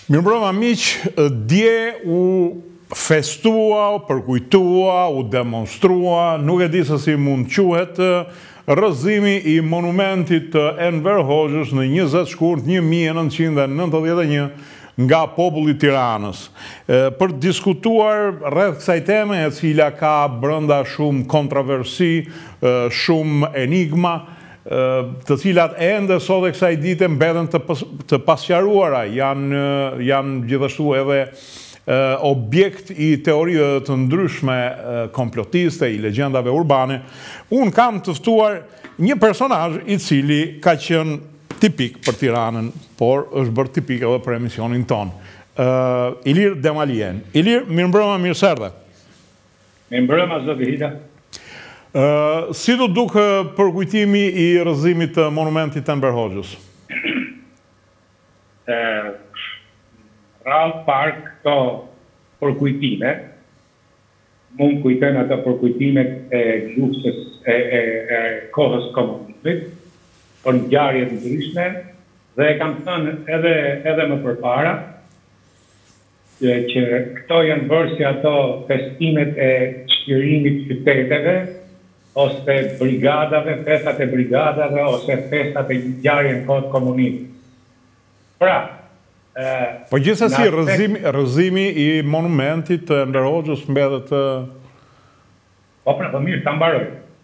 Mirëmbrëma miq, dje u festua, u përkujtua, u demonstrua, nuk e di se si mund quhet, rrëzimi i monumentit të Enver Hoxhës në 20 shkurt 1991 nga populli i Tiranës. Për të diskutuar rreth kësaj teme, e cila ka brenda shumë kontroversi, shumë enigma, të cilat ende sot e kësaj dite mbeten të pasqaruara, janë gjithashtu edhe objekt i teorive të ndryshme komplotiste, i legjendave urbane. Unë kam të ftuar një personazh i cili ka qenë tipik për Tiranën, por është bërë tipik edhe për emisionin ton. Ilir Demalien. Ilir, mirëmbrëma, mirë se erdhe. Mirëmbrëma, zoti Hida. Si do duke përkujtimi i rrëzimit të monumentit Enver Hoxhës? Rallë park këto përkujtime, mund kujtojnë ato përkujtimet e luftës e kohës komunizmit, për ngjarje të ndryshme, dhe e kam thënë edhe më përpara, që këto janë bërë si ato festimet e çlirimit të qyteteve, ose brigadave, festat e brigadave, ose festat e ngjarje në kohët komunizmit. Pra, po gjithsesi rrëzimi i monumentit të Enver Hoxhës mbetet Po mirë, ta mbaroj.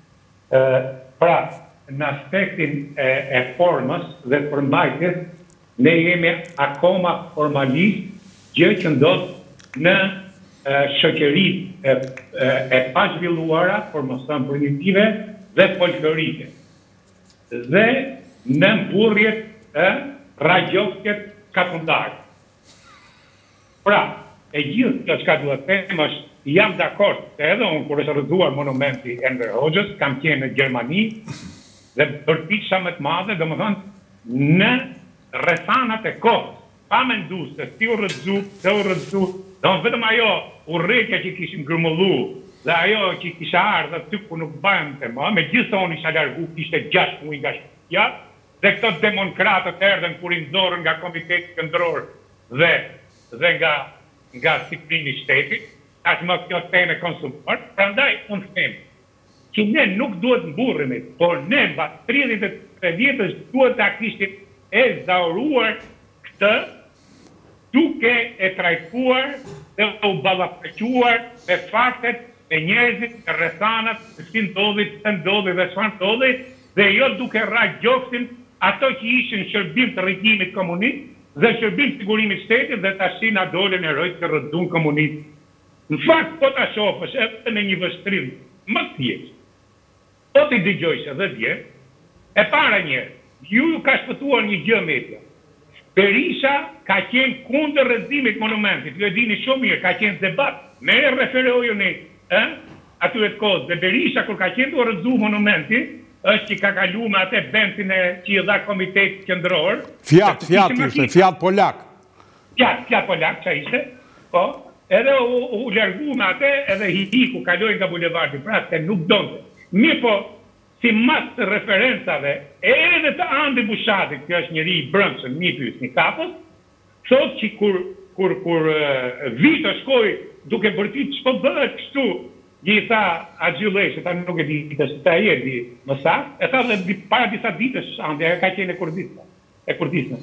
Pra, në aspektin e formës dhe përmbajtjes, ne jemi akoma formalisht, gjë që ndodh në shoqëritë e pazhvilluara, por mos thënë primitive dhe folklorike. Dhe në mburrjet radiofket katundare. Pra, e gjithë kjo çka duhet të them është, jam dakord se edhe unë kur është rrëzuar monumenti Enver Hoxhës, kam qenë në Gjermani dhe bërtisha më të madhe, domethënë në rrethanat e kohës, pa menduar se si u rrëzu, vetëm ajo urrëtia që kishim grumullu dhe ajo që kisha ardhur aty ku nuk bënte më, megjithëse unë isha largu, kishte 6 muaj nga shtëpia, dhe këto demokratët erdhen kur i nxorën nga Komiteti Qendror dhe nga Siklimi i Shtetit, tashmë kjo temë konsumor, prandaj unë them që ne nuk duhet mburremi, por ne mbas 33 vjetësh duhet ta kishim e zauruar këtë, duke e trajtuar dhe u ballafaquar me faktet e njerëzit, me rrethanat, si ndodhi, pse ndodhi dhe çfarë ndodhi, dhe jo duke rrajt gjoksin ato që ishin shërbim të regjimit komunist dhe shërbim sigurimit shtetit dhe tash na dolën herojt që rrëzun komunist. Në fakt, po ta shohësh edhe në një vështrim më të thjeshtë, po ti dëgjojsh edhe dje, e para njerë, ju ka shpëtuar një gjë media. Berisha ka qenë kundër rrëzimit monumentit, ju e dini shumë mirë, ka qenë debat, me referojuni atyre të kohës, dhe Berisha kur ka qenë të rrëzu monumentit, është që ka kalu me atë bensin që i dha Komiteti Qendror. Fiat Polak. Fiat Polak, që ishte, po, edhe u largu me atë, edhe hiku kaloi nga bulevardi, pra se nuk donte. Mirë po, si mas të referencave, edhe të Andi Bushatit, kjo është njëri i brëndshëm, një pyet, një kapës, thot që kur Vito shkoi duke bërtit ç'po bëhet kështu, i tha Axhilleshit, ta nuk e di se ta jeti më saktë, e tha dhe para disa ditësh Andi, ka qenë e Kurdistan.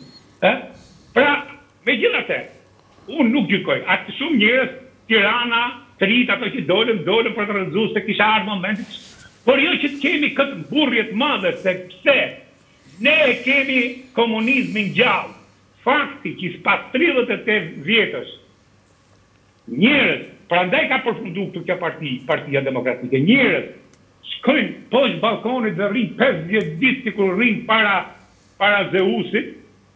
Pra, megjithatë, unë nuk gjykoj. Atë shumë njerëz, Tirana, Trit, ato që dolën për të rrëzuar se kisha ardhur momenti. Por jo që të kemi këtë mburrje të madhe, se pse ne kemi komunizmin gjallë. Fakti që pas 38 vjetësh njerëz, prandaj ka përfunduar këtu kjo Partia Demokratike. Njerëz shkojnë poshtë balkonit dhe rrin 50 ditë sikur rrin para Zeusit,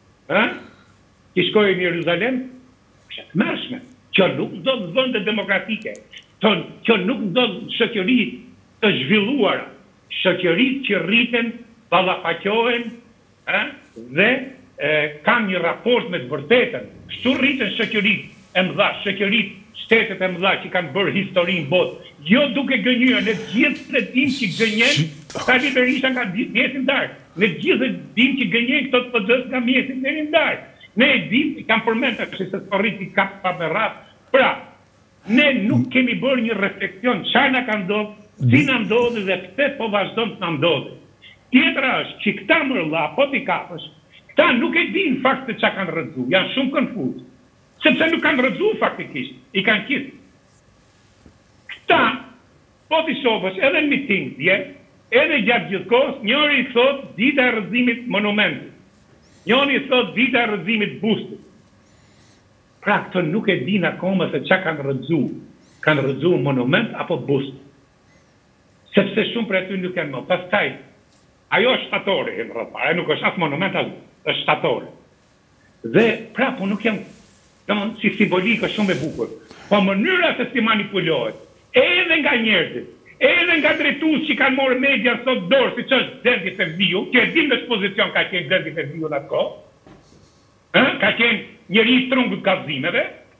që shkojnë në Jeruzalem, është të mërshme. Që nuk do të vende demokratike, që nuk do të shoqëri të zhvilluara, shoqëritë që rriten, ballafaqohen, dhe kanë një raport me të vërtetën. Kështu rriten shoqëritë e mëdha, shoqëritë shtetet e mëdha që kanë bërë historinë botë, jo duke gënjur, në gjithë të dim që gënjen, tani Berisha nga mjesin darkë, në gjithë të dim që gënjen këto të pëdës nga mjesin deri në darkë. Ne e dim, kam përmendë që se të rriti ka paberat. Pra, ne nuk kemi bërë një refleksion çfarë na ka ndodhur, si na ndodhi dhe pse po vazhdon të na ndodhi. Tjetra është që këta mërlla, po t'i kapësh, këta nuk e din fakt se çka kanë rrëdzu, janë shumë konfuz. Sepse nuk kanë rrëdzu faktikisht, i kanë qitë. Këta, po t'i shofësh edhe në miting dje, edhe gjatë gjithë kohës, njëri i thot dita e rrëzimit monumentit. Njëri i thot dita e rrëzimit bustit. Pra këto nuk e din akoma se çka kanë rrëdzu. Kanë rrëdzu monument apo bust. Sepse shumë për aty nuk janë më. Pastaj, ajo është shtatore, e më rrëpare, nuk është asë monument, është shtatore. Dhe pra, po nuk jam, si simbolikë shumë e bukur. Po mënyra se si manipulohet, edhe nga njerëzit, edhe nga drejtues që kanë morë media sot dorë, si që është Derdi Fevziu, që e dim në ekspozicion ka qenë Derdi Fevziu në atë kohë, ka qenë njëri i trungut gazimeve.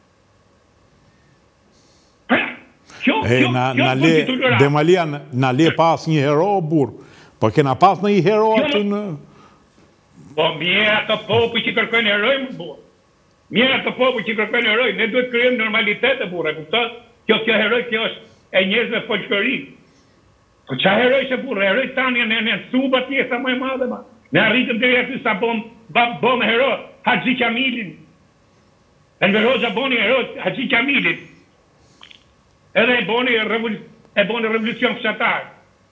Pra, kjo Demalia, na le pas një hero, burë, po kena pas në i hero aty në... Po mje ato popull që kërkojnë heroj, më burë. Mje ato popull që kërkojnë heroj, ne duhet krijojmë normalitet e burë, kjo heroj, kjo është e njerëzve folklori. Po qa heroj që burë, heroj tani në suba tjesa më e madhe, ma. Ne arritëm të aty sa bom hero, Haxhi Kamilin. Enver Hoxha boni hero, Haxhi Kamilin. Edhe e boni revolucion fshatar.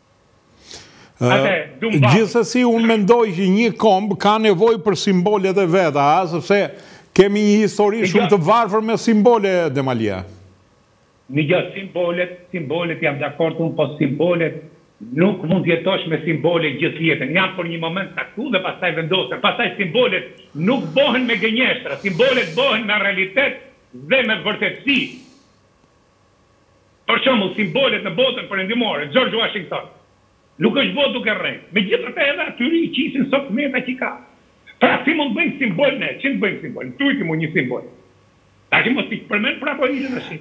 Gjithsesi, unë mendoj që një kombë ka nevojë për simbolet e veta, sepse kemi një histori shumë të varfër me simbole, Demalia. Një gjë, simbolet jam dakord unë, po simbolet nuk mund jetosh me simbole gjithë jetën. Janë për një moment saktu dhe pastaj vendosen. Pastaj simbolet nuk bohen me gënjeshtra, simbolet bohen me realitet dhe me vërtetësi. Për shembull, simbolet në botën perëndimore, George Washington, nuk është botë duke rrejtë. Me gjithë edhe atyri i qisin sot meta që ka. Pra, si mund bëjmë simbol ne? Që në bëjmë simbol? Në tujti mu një simbol. Ta që mos t'i përmen pra po ilë në shi.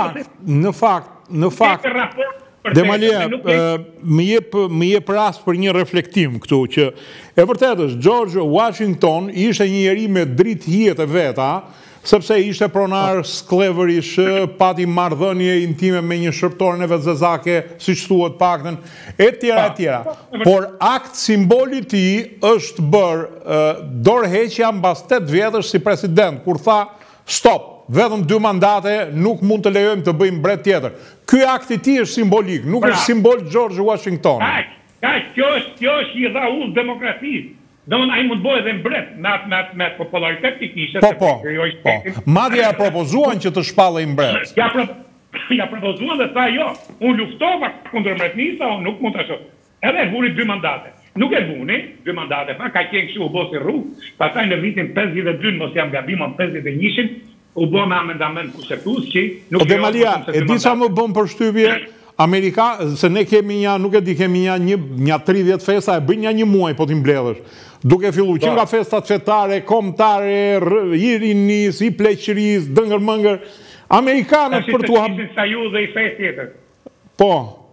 Në fakt, Demalia, më jep rast për një reflektim këtu, që e vërtet është, George Washington ishte një njeri me dritë hijet e veta, sepse ishte pronar sklevërish, pati marrëdhënie intime me një shërptorën e vetzezake, si që thuhet paktën, e tjera. Por akt simboli ti është bërë dorëheqja mbas 8 vjetësh si president, kur tha, stop, vetëm 2 mandate, nuk mund të lejojmë të bëjmë mbret tjetër. Ky akt i ti është simbolik, nuk është simbol George Washington. Kjo është i dhaull demokracisë. Domon ai mund bëjë dhe mbret me popularitet që kishte. Po. Madje ja propozuan që të shpallej mbret. Ja propozuan dhe tha jo, unë luftova kundër mbretnisë, unë nuk mund të shoh. Edhe e vuri 2 mandate. Nuk e vuni 2 mandate, pa ka qenë kështu u bë si rrugë. Pastaj në vitin 52, mos jam gabim, 51-shin, u bë me amendament kushtetues që nuk e Demalia, e di sa më bën përshtypje se ne kemi një, nuk e di, kemi një 30 festa, e bëjnë një muaj po t'i mbledhësh. Duke fillu që nga festat fetare, kombëtare, i rinis, i pleqëris, dëngër mëngër, Amerikanët për t'u hapë... Sa ju dhe i fejt tjetër. Po,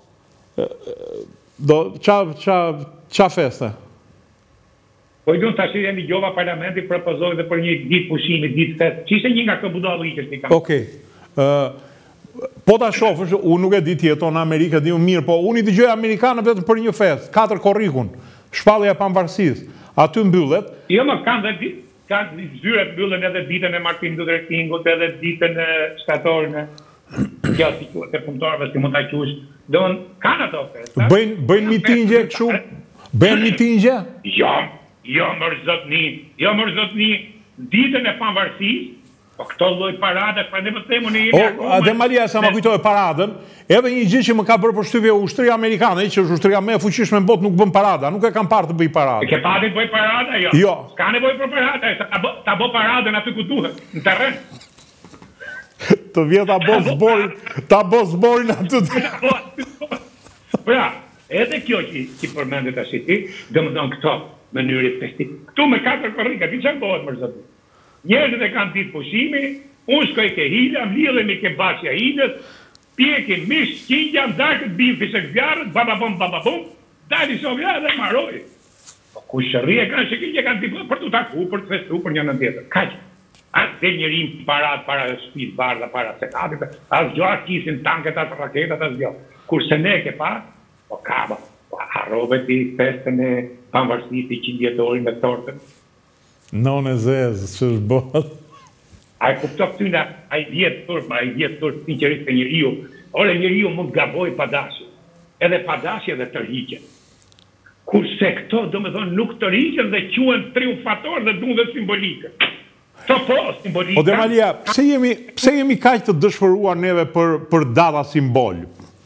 qa festa? Po i dunë të ashtë e një gjova parlamenti propozoj dhe për një ditë pushimi, ditë fest. Që ishte një nga këmbudalë i kështë i kam. Okej. Po ta shofësh, unë nuk e di tjeton në Amerikë, di unë mirë, po unë i t'i gjoj Amerikanët vetëm për një fest, 4 korrikun, shpallja e pavarësisë. Aty mbyllet. Jo, më kanë zyret mbyllen edhe ditën e Martin Luther Kingut, edhe ditën e shtatorën e të punëtorëve, si mund ta qush. Don kanë ato festa. Bëjnë mitingje kështu? Bëjnë mitingje? Jo, mërë zotni, ditën e pavarësisë. Po këto lloj parade, pa ne më themu në jemi akoma... Demalia, sa më kujtoj paradën, edhe një gjë që më ka bërë përshtypje ushtria amerikane, që është ushtria me fuqishme në botë, nuk bën parada, nuk e kam parë të bëj parada. E ke pati të bëj parada, jo? Jo. S'ka nevojë për parada, ta bë paradën aty ku duhet, në terren. Të vjet ta bë zborin aty. Pra, edhe kjo që përmendet tash ti, domethënë këto mënyrë festive. Këtu me 4 korrika, ti çfarë bëhet më zot? Njerëzit e kanë ditë pushimi, unë shkoj ke hila, mlidhemi ke bashja hilës, pjeki mish, qingja, mdakët, bim, fishek zjarët, bababom, dali sovja dhe maroj. Ku shërria kanë që kanë t'i për t'u taku, për të festu, për një në tjetër. Kaq. As del njëri para shtëpisë bardha, para senatit, as gjo as kisin tanket, as raketat, as gjo. Kurse ne ke pa, po kaba, harrove ti festën e pavarësisë i 100 vjetorit me tortën. Non e zezë, që është bëhet. A e kupto këtyna, a i vjetë tërë, sinqerisht e njeriu. Ore njeriu mund gaboj pa dashje. Edhe pa dashje dhe tërhiqen. Kurse këto, do me thonë, nuk tërhiqen dhe quhen triumfator dhe duhen dhe simbolike. Këto po, simbolike. O Demalia, pse jemi kaq të dëshpëruar neve për data simbol?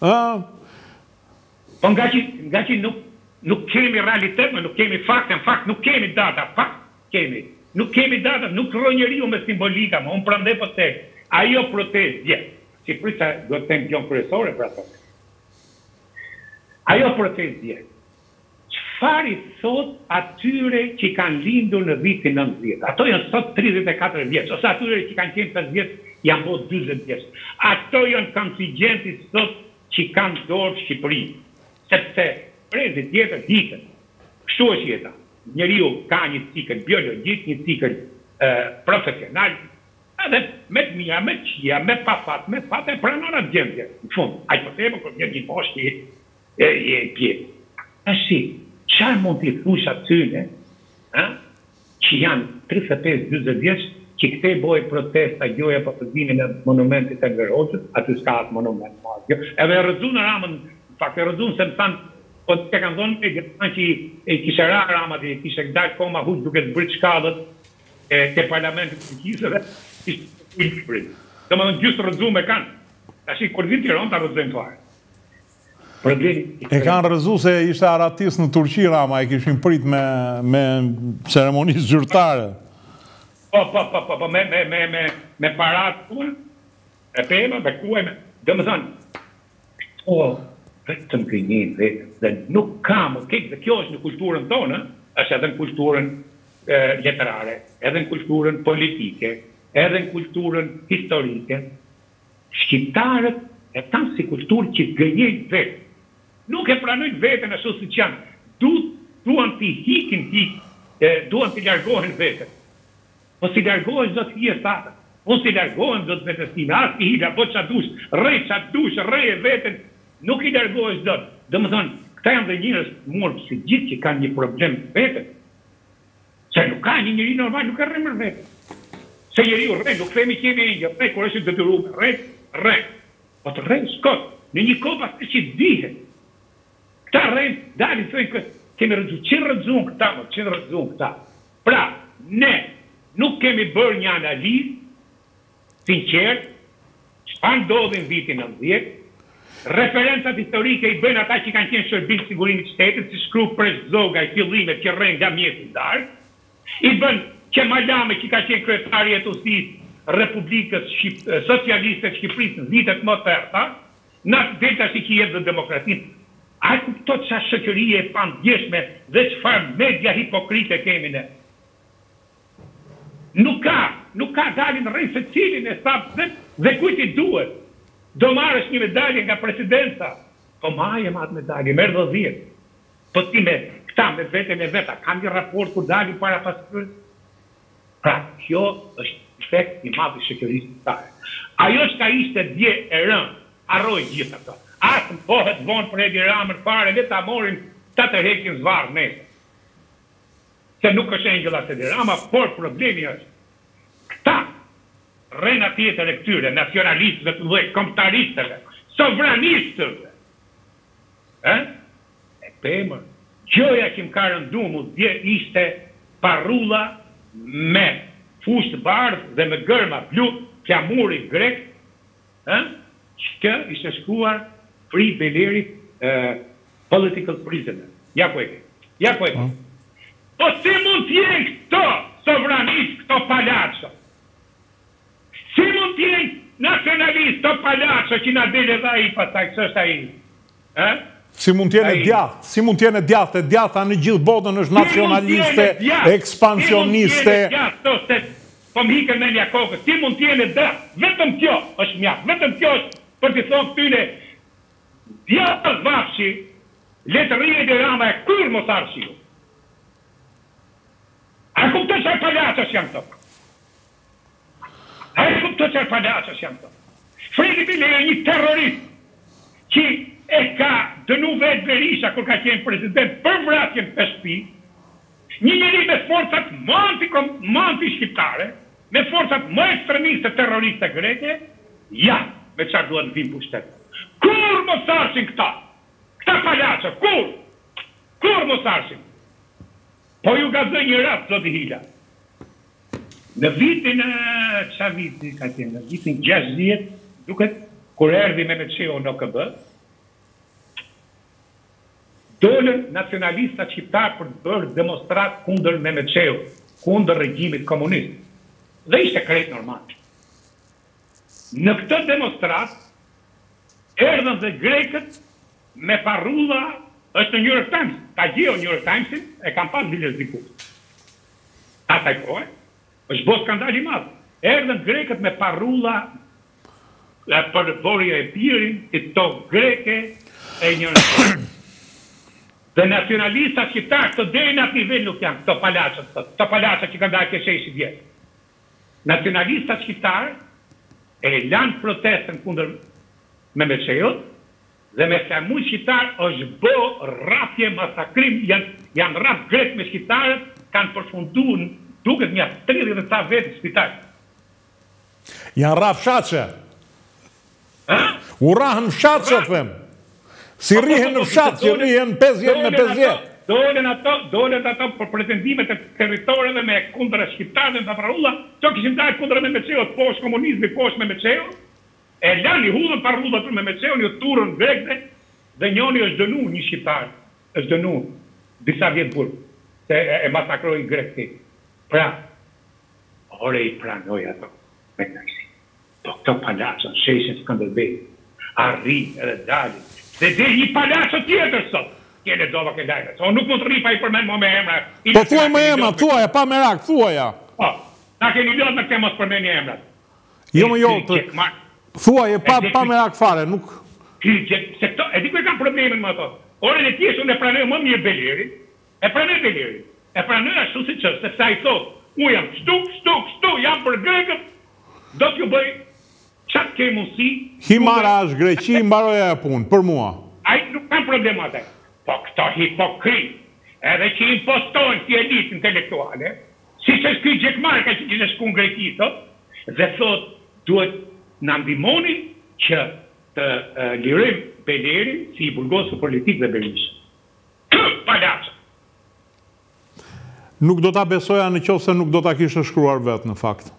Po nga që nuk kemi realitet, nuk kemi fakt, në fakt nuk kemi data, fakt kemi. Nuk kemi data, nuk rrë njeriu me simbolika, unë prandaj po tek. Ajo protest dje. Si prisa do të them gjon kryesore për ato. Ajo protest dje. Çfarë i thot atyre që kanë lindur në vitin 90? Ato janë sot 34 vjeç, ose atyre që kanë qenë 5 vjeç, janë bërë 40 vjeç. Ato janë kontingjentit sot që kanë dorë Shqipëri. Sepse prezi tjetër hiqet. Kështu është jeta. Njeriu ka një cikël biologjik, një cikël profesional, edhe me të mira, me qia, me pa fat, me fat e pranon atë gjendje. Në fund, ai po themi kur vjen një poshtë e pjetë. Tashi, çfarë mund t'i thush atyre, që janë 35-40 vjeç, që këte bojë protesta gjoja për të dinin e monumentit e Ngërhoxhës, aty s'ka atë monument madhë. Edhe e rëzun në Ramën, fakt e rëzun se më thanë, po të kanë thonë e gjithë që i kishe ra Ramat, i kishe këdaj koma huq duke të bërë shkallët të parlamentit të kisëve, ishte të ilë. Dhe më dhënë gjysë rëzun me kanë. Tashi, kur vinë Tiran, ta rëzujnë fare. E kanë rëzu se ishte aratis në Turqi, Rama, e kishin prit me ceremonisë zyrtare. Po, me parat kuaj, e pema, me kuaj, dhe më thënë, këto vetëm gënjejnë vetë, dhe nuk kam, dhe kjo është në kulturën tonë, është edhe në kulturën letrare, edhe në kulturën politike, edhe në kulturën historike, shqiptarët e tanë si kulturë që gënjejnë vetë. Nuk e pranojnë vetën ashtu si që janë. Duan t'i hikin, duan t'i largohen vetën. Po si largohen do t'hije statë. Po si largohen do t'vetëstime. As t'i hila, po qa dush, rej e vetën. Nuk i largohen do të. Dhe më thonë, këta janë dhe njërës morë si gjithë që kanë një problem vetën. Se nuk ka një njëri normal, nuk e rrej mërë vetën. Se njëri u rrej, nuk themi kemi e një, rrej, kur është të detyruar, rrej. Po të rrej, skot, në një kopa të që dihet. Këta rrej, dalin, thëjnë, kemi rëdzu, që rëdzun këta. Pra, ne nuk kemi bërë një analizë, sinqert, çfarë ndodhi në vitin 90, referencat historike i bëjnë ata që kanë qenë shërbim sigurimit shtetit, si shkru Presh Zoga i fillimet që rrenë nga mjetin darë, i bën Qemalame që ka qenë kryetari i Etosisë Republikës Socialiste Shqipërisë në vitet më të errta, në delta që jetë dhe demokracinë. A e kupto çfarë shoqërie e pandjeshme dhe çfarë media hipokrite kemi ne. Nuk ka dalin rrej se cilin e stafë dhe kujt i duhet. Do marrësh një medalje nga presidenca. Po maje atë medalje, merr 10. Po ti me këta me veten e veta, kam një raport kur dalin para pasqyrës. Pra, kjo është efekt i madh i shoqërisë tare. Ajo që ishte dje e rënë, harroi gjithë ato. Asë më pohet vonë për Edi Ramën fare, le ta morin ta të hekin zvarë nesër. Se nuk është Engjëlla se Edi Rama, por problemi është këta rrena tjetër e këtyre, nacionalistëve të mëdhenj, kombëtaristëve, sovranistëve. E pëmër, gjoja që më ka rëndu mu dje ishte parulla me fushë bardhë dhe me gërma blu, flamuri grek, që ishte shkruar Free Belerit political prisoner. Ja ku e ke. Po si mund t'jenë këto sovranistë, këto palaqo? Si mund t'jenë nacionalistë, këto palaqo që na dele dhe i pasaj, kësë është aji? Si mund t'jene djathë, e djatha në gjithë botën është nacionaliste, ekspansioniste. Po më hikën me një kokës, si mund t'jene djathë, vetëm kjo është mjaft, vetëm kjo është për t'i thonë këtyne, djathë vafshi, letërije dhe Rama e kur mos arshio. çfarë palacës janë këto. A e kupto çfarë palacës janë këto. Fredi Bileri, një terrorist që e ka dënu vetë Berisha kur ka qenë president për vrasjen për shtëpi, një njeri me forcat më anti-shqiptare, me forcat më ekstremiste terroriste greke, ja, me çfarë duhet vim pushtet. Kur mos arsin këta palacë, kur mos arsin? Po ju ka dhënë një rast, zoti Hila. Në vitin, çfarë viti ka qenë? Në vitin 60, duket, kur erdhi Memetçeu në OKB, dolën nacionalistat shqiptar për të bërë demonstrat kundër Memetçeu, kundër regjimit komunist. Dhe ishte krejt normal. Në këtë demonstrat, erdhën dhe grekët me parrulla, është në New York Times, ka gjeo New York Timesin, e kam pas biles diku. Ataj kohë, është bo skandal i madh. Erdhën grekët me parrulla për vorja e pirin, i to greke e njërën. Dhe nacionalistat shqiptar, të deri në atë nivel nuk janë këto palacët që kanë dalë ke 6 vjetë. Nacionalistat shqiptar e lanë protestën kundër Memetçeut, dhe me flamuj shqiptar është bo rrafje, masakrim, janë rraf grek me shqiptarët, kanë përfundu në duket një 30 vetë në spital. Janë rraf fshatëshe. U rrahën fshatëshe, të them. Si rrihen në fshatë, që rrihen 5 jetë me 5 jetë. Dolen ato për pretendimet e territoreve me kundër shqiptarëve dhe parulla, që kishim dalë kundër Memetçeut, poshtë komunizmi, poshtë Memetçeut, e lanë i hudhën parrulla për Memetçeu, një turën grekëve, dhe njoni është dënu një shqiptar, është dënu disa vjetë burë, se e masakroi grekëti. Pra, ore i pranoj ato, me nërsi. Po këto palacën, sheshin Skënderbej, arri edhe dalin, dhe dhe një palacë tjetër sot, kjene dova ke lajme, so nuk mund të rri pa i përmen më me emra. Po thuaj më emra, thuaj, pa merak, thuaja. Po, na keni lodhë me këtë mos përmen një emrat. Jo më jo, thuaj, pa merak fare, nuk... Se këto, e di kërë kam problemin më ato. Ore në tjesë, unë e pranoj më mirë Belerin, e pranoj ashtu si që, sepse a i thot, unë jam shtu, jam për grekët, do t'ju bëj, qatë ke mundësi... Himara është Greqi, mbaroja e punë, për mua. A i nuk kam problem atë. Po këto hipokrit, edhe që impostojnë si elitë intelektuale, si që s'ky Gjekmarka që kishte shku në Greqi, dhe thot, duhet në ndihmoni që të lirim Belerin si i burgosur politik dhe Berisha. Palacë. Nuk do ta besoja në qoftë se nuk do ta kishte shkruar vetë në fakt.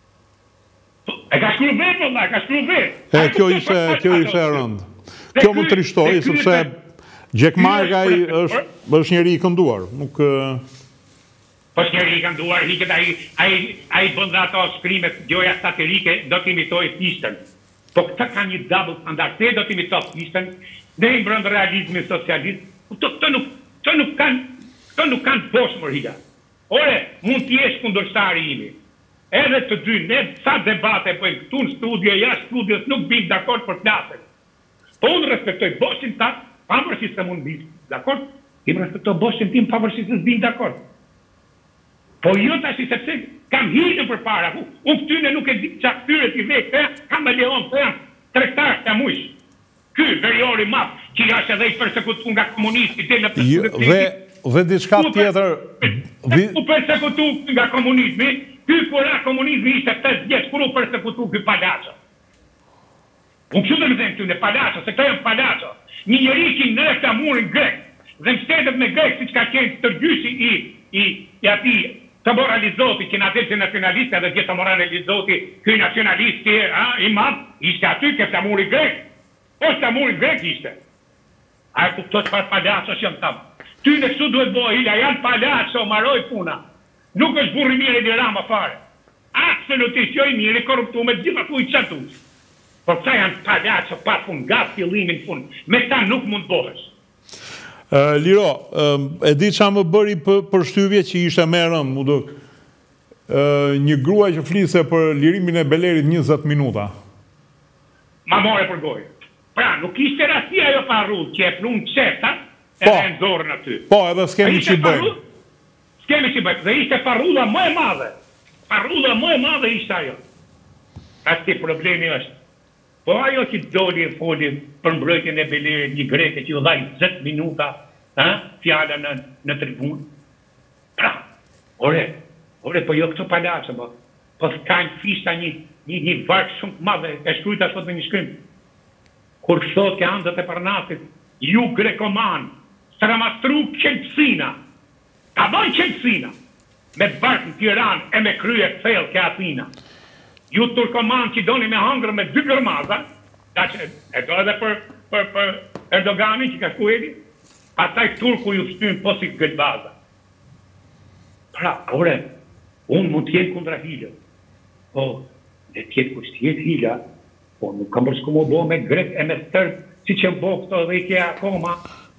E ka shkruar vetë, valla, ka shkruar vetë. E kjo ishte e rëndë. Kjo më trishtoi sepse Gjekmarka është njeri i kënduar, nuk... Po është njeri i kënduar, hiqet ai bën dhe ato shkrimet, gjoja satirike, do t'imitoj Fishtën. Po këta ka një double standard, te do t'imitoj Fishtën, ne i mbrëndë realizmin socialist, këto nuk kanë poshë më higa. Ore, mund t'jesh kundërshtari imi. Edhe të dy, ne sa debate bëjmë këtu në studio, jashtë studios, nuk bim dakord për flasën. Po unë respektoj boshin ta, pavarësisht se mund bim dakord, ti më respektoj boshin tim, pavarësisht se s'bim dakord. Po jo tash sepse kam hidhur përpara, unë këtyne nuk e di çfarë këtyre ti vetë, kam me Leon, tregtar të mush. Ky veriori map, që është edhe i përsekutuar nga komunisti dhe në dhe diçka tjetër. U përsekutu nga komunizmi, ky kura komunizmi ishte 5 vjeç, kur u përsekutu ky Palacio. Unë kështu dhe me them këtyne Palacio, se këto janë Palacio. Një njeri që në flamurin grek, dhe mbështetet me grek, siç ka qenë tërgjyshi i atij të moralizoti, që na delë nacionaliste dhe gjithë të moralizoti, këj nacionalisti i madh, ishte aty ke flamuri grek. Po flamuri grek ishte. A e kuptoj çfarë Palacio që jam tam. Ty në kështu duhet bëjë, Hila, janë Palacio, maroj puna. Nuk është burri mirë i Rama fare. Absolutisht jo i mirë, i korruptuar me gjitha ku i çatuar. Por këta janë Palacio pa fund, nga fillimi në fund. Me ta nuk mund bëhesh. Liro, e di qa më bëri për shtyvje që ishte me rëmë, mu duk. Një grua që flise për lirimin e Belerit 20 minuta. Ma more për gojë. Pra, nuk ishte rastia jo pa rrudh, që e plunë qeta, edhe e ndorën aty. Po, edhe s'kemi që bëjmë. Kemi që bëjtë, dhe ishte parrulla më e madhe. Parrulla më e madhe ishte ajo. Asti problemi është. Po ajo që doli e foli për mbrojtjen e Belerit, një greke që ju dhaj 10 minuta fjala në tribunë. Pra, ore, po jo këto palaqe, po s'kajnë fishta një varkë shumë madhe, e shkrujta sot me një shkrim. Kur thot ke andët e Parnasit, ju grekoman, stramastru Qelpsina, ka dojnë Qelpsina, me barkë në Tiranë e me krye thellë ke Athina. Ju turkoman që doni me hangër me 2 gërmaza, e do edhe për Erdoganin që ka shku edi, ataj turku ju shtynë posi gëlbaza. Pra, ore, unë mund t'jenë kundra Hila. Po, dhe t'jetë kusht t'jetë Hila, po nuk kam përshku më bo me grek e me stërp, si që më bo këto dhe i ke akoma.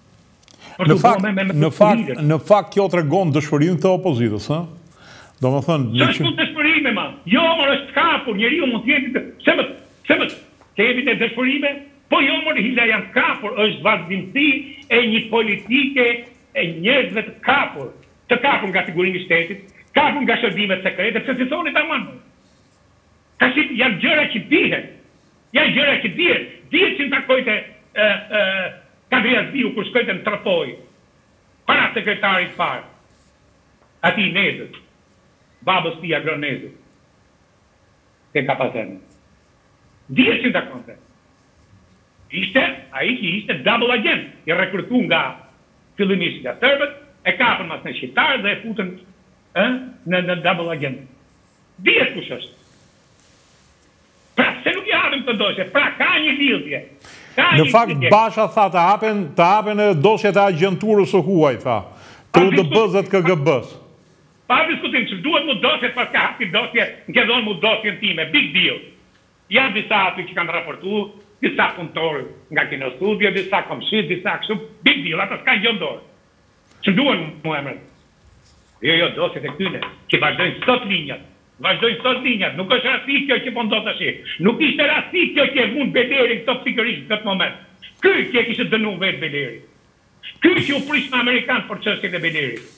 Në fakt kjo të regon dëshpërim të opozitës, ha? Do më thënë... Së është dëshpërime, ma? Jo, mërë është kapur, njeri ju mund t'jetë... Semët, kemi të dëshpërime? Po jo, mërë Hila janë kapur, është vazhdimësi e një politike e njerëzve të kapur nga sigurimi i shtetit, kapur nga shërbimet sekrete, pëse si thoni ta manë. Ka shi janë gjëra që dihet. Janë gjëra që dihet. Dihet që në takojte Kadrias Biu kur shkojte në Trapoj, para sekretarit parë, ati Nezës, babës tia Gronezës, ke ka pasenë. Dihet që në takojte. Ishte, a i që ishte double agent, i rekrutu nga fillimisht nga Serbët, e kapën mas në shqiptarë dhe e futën në double agent. Dihet kush është. Pra, se nuk i hapim të dosje, pra, ka një lidhje. Në fakt, Basha tha të hapen dosjet e agenturës së huaj, tha. Të UDB-s KGB-s. Pa diskutim, që duhet mu dosjet pas ka hapi dosje, në ke dhonë mu dosjen time, big deal. Janë disa aty që kanë raportu, disa punëtorë nga Kino Studio, disa komshit, disa kështu, big deal, ata s'kanë gjëndorë. Që duhen mu emrën. Jo, dosjet e këtyne, që vazhdojnë sot linjat. Nuk është rasti kjo që po ndodh tash. Nuk ishte rasti kjo që e vun Beleri këto pikërisht në këtë moment. Ky që e kishte dënuar vetë Beleri. Ky që u prish me amerikan për çështjen e Belerit.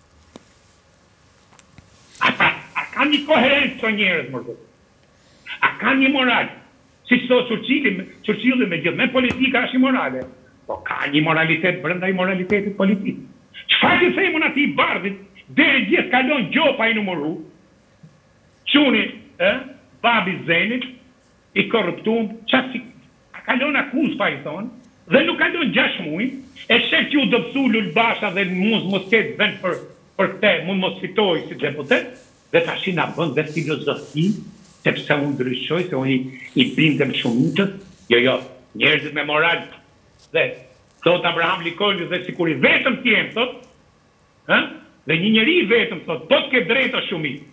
A ka një koherencë të njerëz më thotë. A ka një moral. Si thot Churchilli me gjithë me politika është imorale. Po ka një moralitet brenda imoralitetit politik. Çfarë që themun atij bardhit, deri gjithë kalon gjopa i numëru. Quni, babi Zenit, i korruptum, qasi kalon akuz pa i thonë, dhe nuk kalon 6 muaj, e shef që u dëpsu Lulbasha dhe mos ketë vend për këte, mos fitoj si deputet, dhe ta shi nga bënd dhe filozofi, sepse unë ndryshoj, se unë i bindem shumitët, jo, njerëzit me moral, dhe thot Abraham Lincoln dhe sikur i vetëm t'jem, thot, dhe një njeri i vetëm, thot, po t'ke drejta shumit.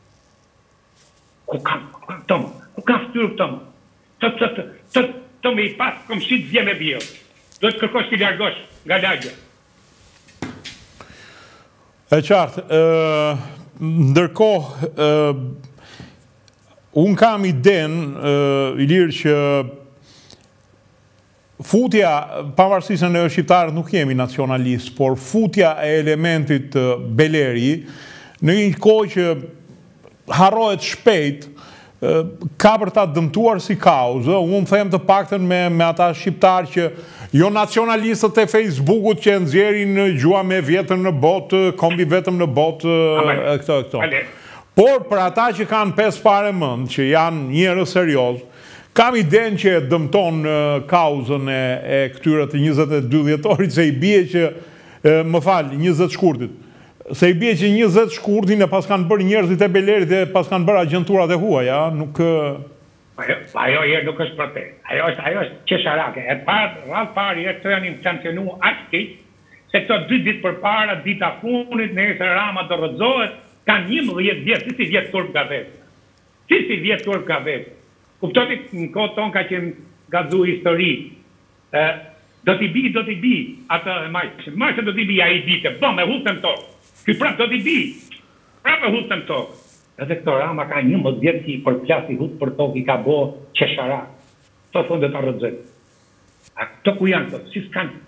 Ku kanë tëmë? Ku kanë ftyrë tëmë? Të me i pasë komshit zje me bjellë. Do të kërkosh t'i largosh nga lagja. E qartë, ndërkohë, unë kam idenë, Ilir, që futja, pavarësisht se ne shqiptarët nuk jemi nacionalistë, por futja e elementit Beleri, në një kohë që harrohet shpejt, ka për ta dëmtuar si kauzë, unë them të paktën me ata shqiptarë që jo nacionalistët e Facebookut që nxjerrin gjua me vjetën në botë, kombi vetëm në botë, këto. Por për ata që kanë 5 pare mënd, që janë njerëz serioz, kam idenë që dëmton kauzën e këtyre të 22 dhjetorit, se i bie që, më falë, 20 shkurtit, se i bie që 20 shkurtin e pas kanë bërë njerëzit e Belerit e pas kanë bërë agenturat e huaja, nuk... Ajo nuk është për te. Ajo është qesharake. E rrallë parë, këto janë sankcionu aktiv, se këto 2 ditë për para, dita funit, nesër Rama do rrëzohet, kanë 11 vjetë, si vjetë turp ka vetë. Si vjetë turp ka vetë. Kuptotit në kohë tonë ka qenë gazu histori. Do t'i bi, atë majtë do t'i bi a i dite, me hutëm tokë. Ky prap do t'i bi, prap e hutëm tokë. Edhe këto Rama ka 11 vjetë që i përplasi hutë për tokë, i ka bo qeshara. To thonë dhe t'a rëdzët. A këto ku janë të, si s'kanë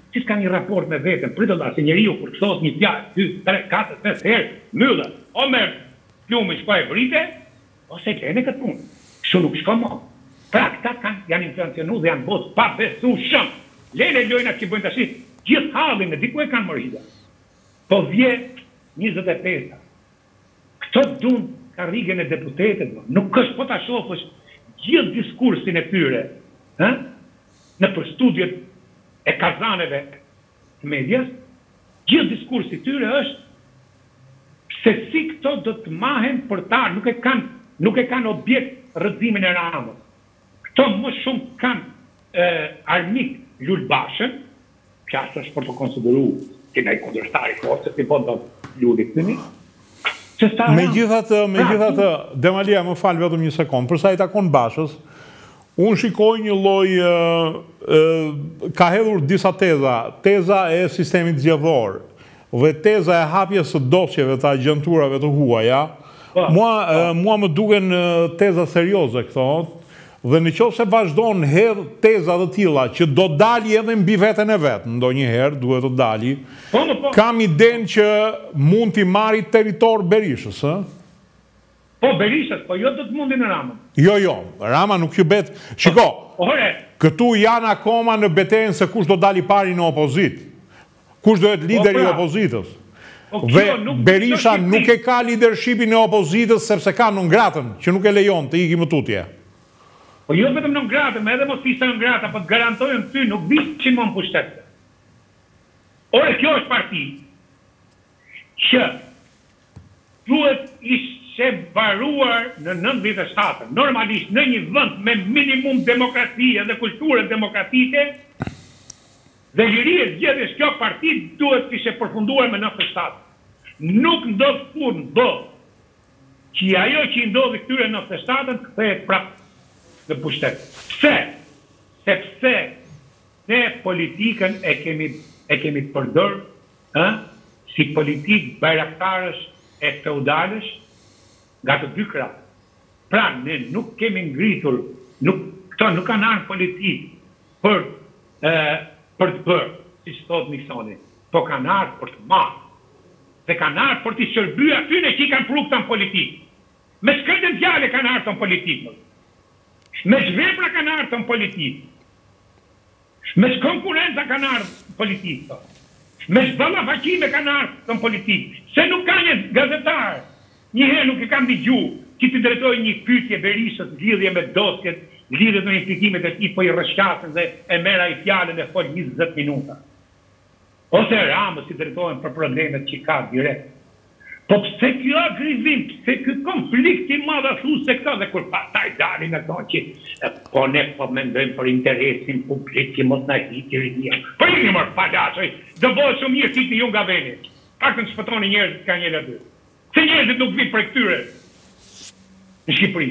që s'ka një raport me vetën, pritë da, se njeriu kur thos një fjalë, 2, 3, 4, 5 herë, myllë, o merr plumë shkoj e brite, ose lene këtë punë. Kështu nuk shko më. Pra, këta janë influencionu dhe janë botë pa besueshëm. Lene lojna që bëjnë tash, gjithë hallin e diku e kanë mërida. Po vje 25. Këto dun karrigen e deputetet, nuk është po ta shohësh gjithë diskursin e tyre, në për studiet e kazaneve të medias, gjithë diskursi tyre është se si këto do të mahen për ta, nuk e kanë objekt rrëzimin e Ramës. Këto më shumë kanë armik Lulbashën, që asë është për të konsideru që nga i kundërstari forë, se si po do Lullit të një. Megjithatë, Demalia, më falë vetëm një sekundë, përsa i takon Bashës, unë shikoj një lloj, ka hedhur disa teza, teza e sistemit zgjedhor, dhe teza e hapjes së dosjeve të agjenturave të huaja, mua më duken teza serioze këto, dhe në qoftë se vazhdon hedh teza të tilla që do dali edhe mbi veten e vet, ndonjëherë duhet të dali. Kam idenë që mund t'i marri territor Berishës, ë? Po Berishës, po jo do të mundin në Ramën. Jo, Rama nuk ju bet. Shiko, këtu janë akoma në betejën se kush do dali pari në opozit. Kush do jetë lideri i opozitës. Dhe Berisha nuk e ka leadershipin e opozitës sepse ka në ngratën, që nuk e lejon të iki më tutje. Po jo vetëm në ngratën, edhe mos ishte në ngrata, po të garantojmë ty nuk vishin më në pushtetë. Ore, kjo është parti që duhet ishte varuar në 97. Normalisht në një vend me minimum demokracie dhe kulturë demokratike dhe lirie zgjedhjes, kjo parti duhet ishte përfunduar me 97. Nuk ndodh punë bë që ajo që i ndodhi këtyre 97-ën kthehet prapë në pushtet. Pse? Sepse ne politikën e kemi përdor si politikë bajraktarësh e feudalësh nga të dy krahët. Pra, ne nuk kemi ngritur, këto nuk kanë ardhur politikë për të bërë, siç thot Nixoni, po kanë ardhur për të marrë. Dhe kanë ardhur për të shërbyer atyre që i kanë pru këta në politikë. Me shkretën djale kanë ardhur në politikë. Me shvepra kanë ardhur në politikë. Me konkurenca kanë ardhur në politikë. Me shballafaqime kanë ardhur në politikë. Se nuk ka një gazetar, njëherë nuk e kam dëgjuar që të drejtojë një pyetje Berishës lidhje me dosjet, lidhje me implikimet e tij, po i rrëshqasen dhe e merr ai fjalën e fol 20 minuta. Ose Ramës i drejtohen për problemet që ka direkt. Po pse kjo agrizim, pse kjo konflikt i madh ashtu se këta dhe kur pastaj dalin ato që po ne po mendojmë për interesin publik që mos na hiqë rinia. Po i mor palasoj, do bëhet shumë mirë ti ju nga veni. Paktën shpëtoni njerëzit ka një dy. Se njerëzit nuk vinë për këtyre në Shqipëri.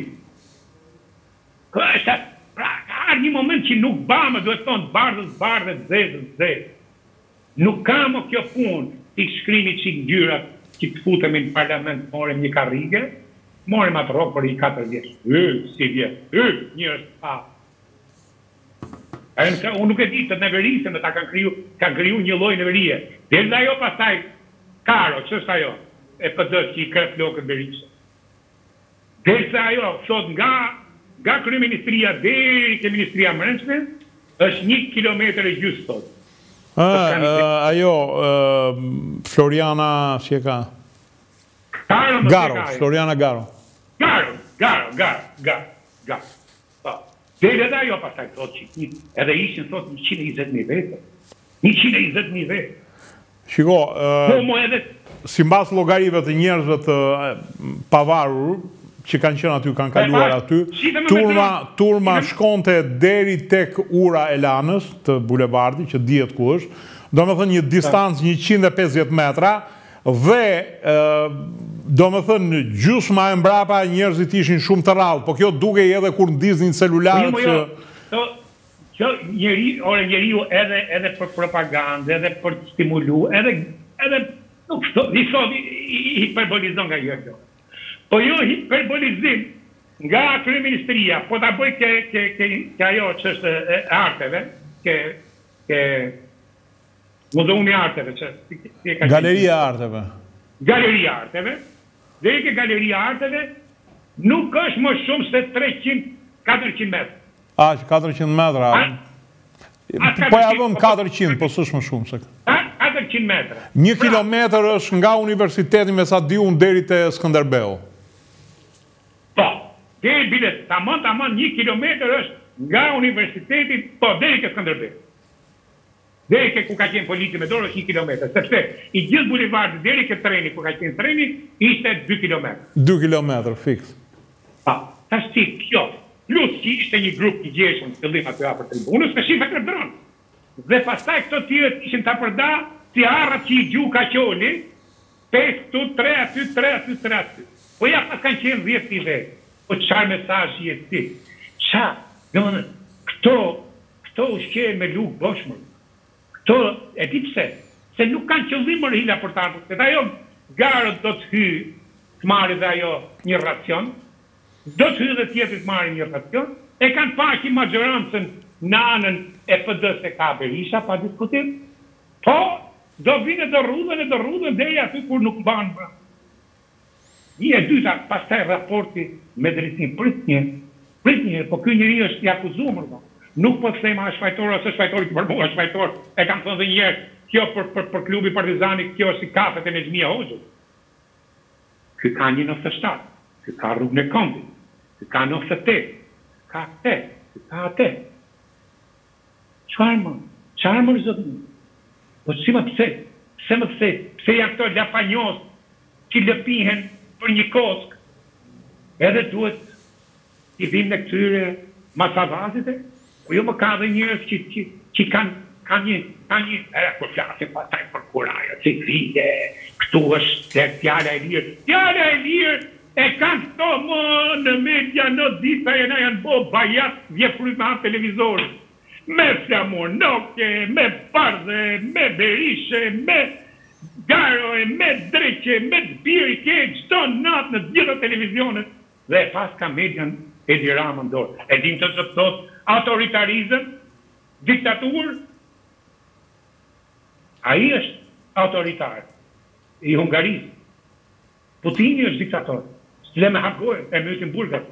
Kështu, pra, ka një moment që nuk bamë, duhet thonë bardhës, zezë. Nuk ka më kjo punë të shkrimi që ngjyrat që të futemi në parlament, morem një karrige, morem atë rokë për i 4 vjeç. Si vjetë, njërës pa. Unë nuk e di të neverisën, ta kanë kriju një lloj neverie. Dhe ajo pastaj, Karo, që është ajo? E PD që i krep lokën Berishës. Dhe ajo, thot nga kryeministria deri ke ministria Brendshme, është 1 kilometër e gjysmë thot. Ajo, Floriana, si e ka? Garo, Floriana Garo. Garo. Dhe edhe ajo pasaj thot që edhe ishin thot 120.000 vete. 120.000 vete. Shiko, si mbas llogarive të njerëzve të pavarur, që kanë qenë aty, kanë kaluar aty, turma shkonte deri tek ura e Lanës, të bulevardi, që dihet ku është, do me thënë një distancë 150 metra, dhe do me thënë gjysma e mbrapa njerëzit ishin shumë të rrallë, po kjo duke edhe kur ndiznin celularët që... Njeriu edhe për propagandë, edhe për të stimulu, edhe nuk shto, hiperbolizon nga kjo. Po jo hiperbolizim nga kryeministria, po ta bëj ke ajo që është e arteve, ke Muzeumi i Arteve, Galeria e Arteve. Galeria e Arteve, deri ke Galeria e Arteve, nuk është më shumë se 300-400 metra. 400 metra. Po ja vëm 400, po s'është më shumë se. 400 metra. 1 kilometër është nga universiteti me sa di unë deri te Skënderbeu. Po, deri bilet, tamam 1 kilometër është nga universiteti, po, deri ke Skënderbeu. Deri ke ku ka qenë polici me dorë është 1 kilometër, sepse i gjithë bulevardit deri ke treni, ku ka qenë treni, ishte 2 kilometër. 2 kilometër, fiks. Pa, tash ti, kjo, plus që ishte një grup i gjeshëm të fillim aty afër tribunës, me shife të dronë. Dhe pastaj këto tjerët ishin ta përda, si arrat që i gju ka qoli, 5 këtu, 3 aty, 3 aty, 3 aty. Po ja pas kanë qenë 10 t'i vetë. Po qarë mesazh i e ti? Qa? Domethënë, këto ushqejnë me lukë boshmër. Këto, e di pse? Se nuk kanë qëllim hila për ta, se ajo garët do të hy të marrë dhe ajo një racion, do të hy dhe tjetër të marrë një racion, e kanë paki majorancën në anën e PD-s e ka Berisha, pa diskutim, po do vinë do rrudhen deri aty kur nuk banë bra. Një e dyta, pastaj raporti me drejtim prit një, po ky njeri është i akuzuar, nuk po thema është shfajtor ose shfajtori për mua shfajtor, e kam thënë edhe një herë, kjo për klubi Partizani, kjo është si kafet e Nezmia Hoxhës. Ky ka 1.97, ky ka rrugën e Kondit, ky ka 98, ka atë, ky ka atë. Çfarë më zotë? Po si më pse janë këto lapanjos që lëpihen për një kosk, edhe duhet i vinë në këtyre masavazit, po jo më ka dhe njërës që kanë një, kur flasin pastaj për kuraja, civile, këtu është fjala e lirë. Fjala e lirë e kanë këto më në media, në dita e na janë bo bajat vjefryt me atë televizorë. Me Flamonoke, me Bardhe, me Berishe, me Garoje, me Dreqe, me Zbiri, ke çdo natë në gjitha televizionet, dhe pas ka median Edi Rama në dorë. E dim të thot autoritarizëm, diktaturë, ai është autoritar i Hungarisë. Putini është diktator. S'le me hapgojë, e mytin burgat.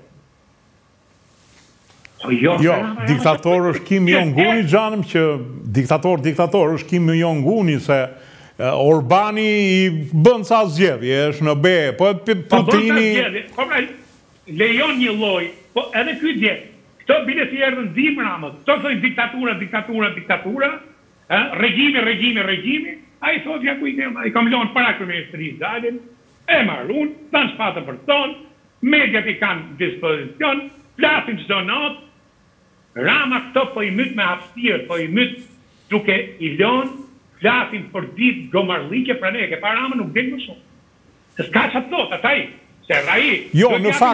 Jo, diktator është Kim Jong-uni, gjanëm që diktator është Kim Jong-uni, se Orbani i bën sa zgjedhje, është në be, po Putini... Po pra, lejon një loj, po edhe ky dje, këto bile si erdhën dimramët, këto thojnë diktatura, regjimi, a i thot, ja ku i tema, i kam lonë para kërministërisë dalin, e marrun, tanë shpatë për tonë, mediat i kanë dispozicion, flasin çdo natë, Rama këto po i myt me hapësirë, po i myt duke i lënë, flasin për ditë gomarllike, pra ne, ke pa Rama nuk del më shumë. Se s'ka që thot, ataj, se rai... Jo,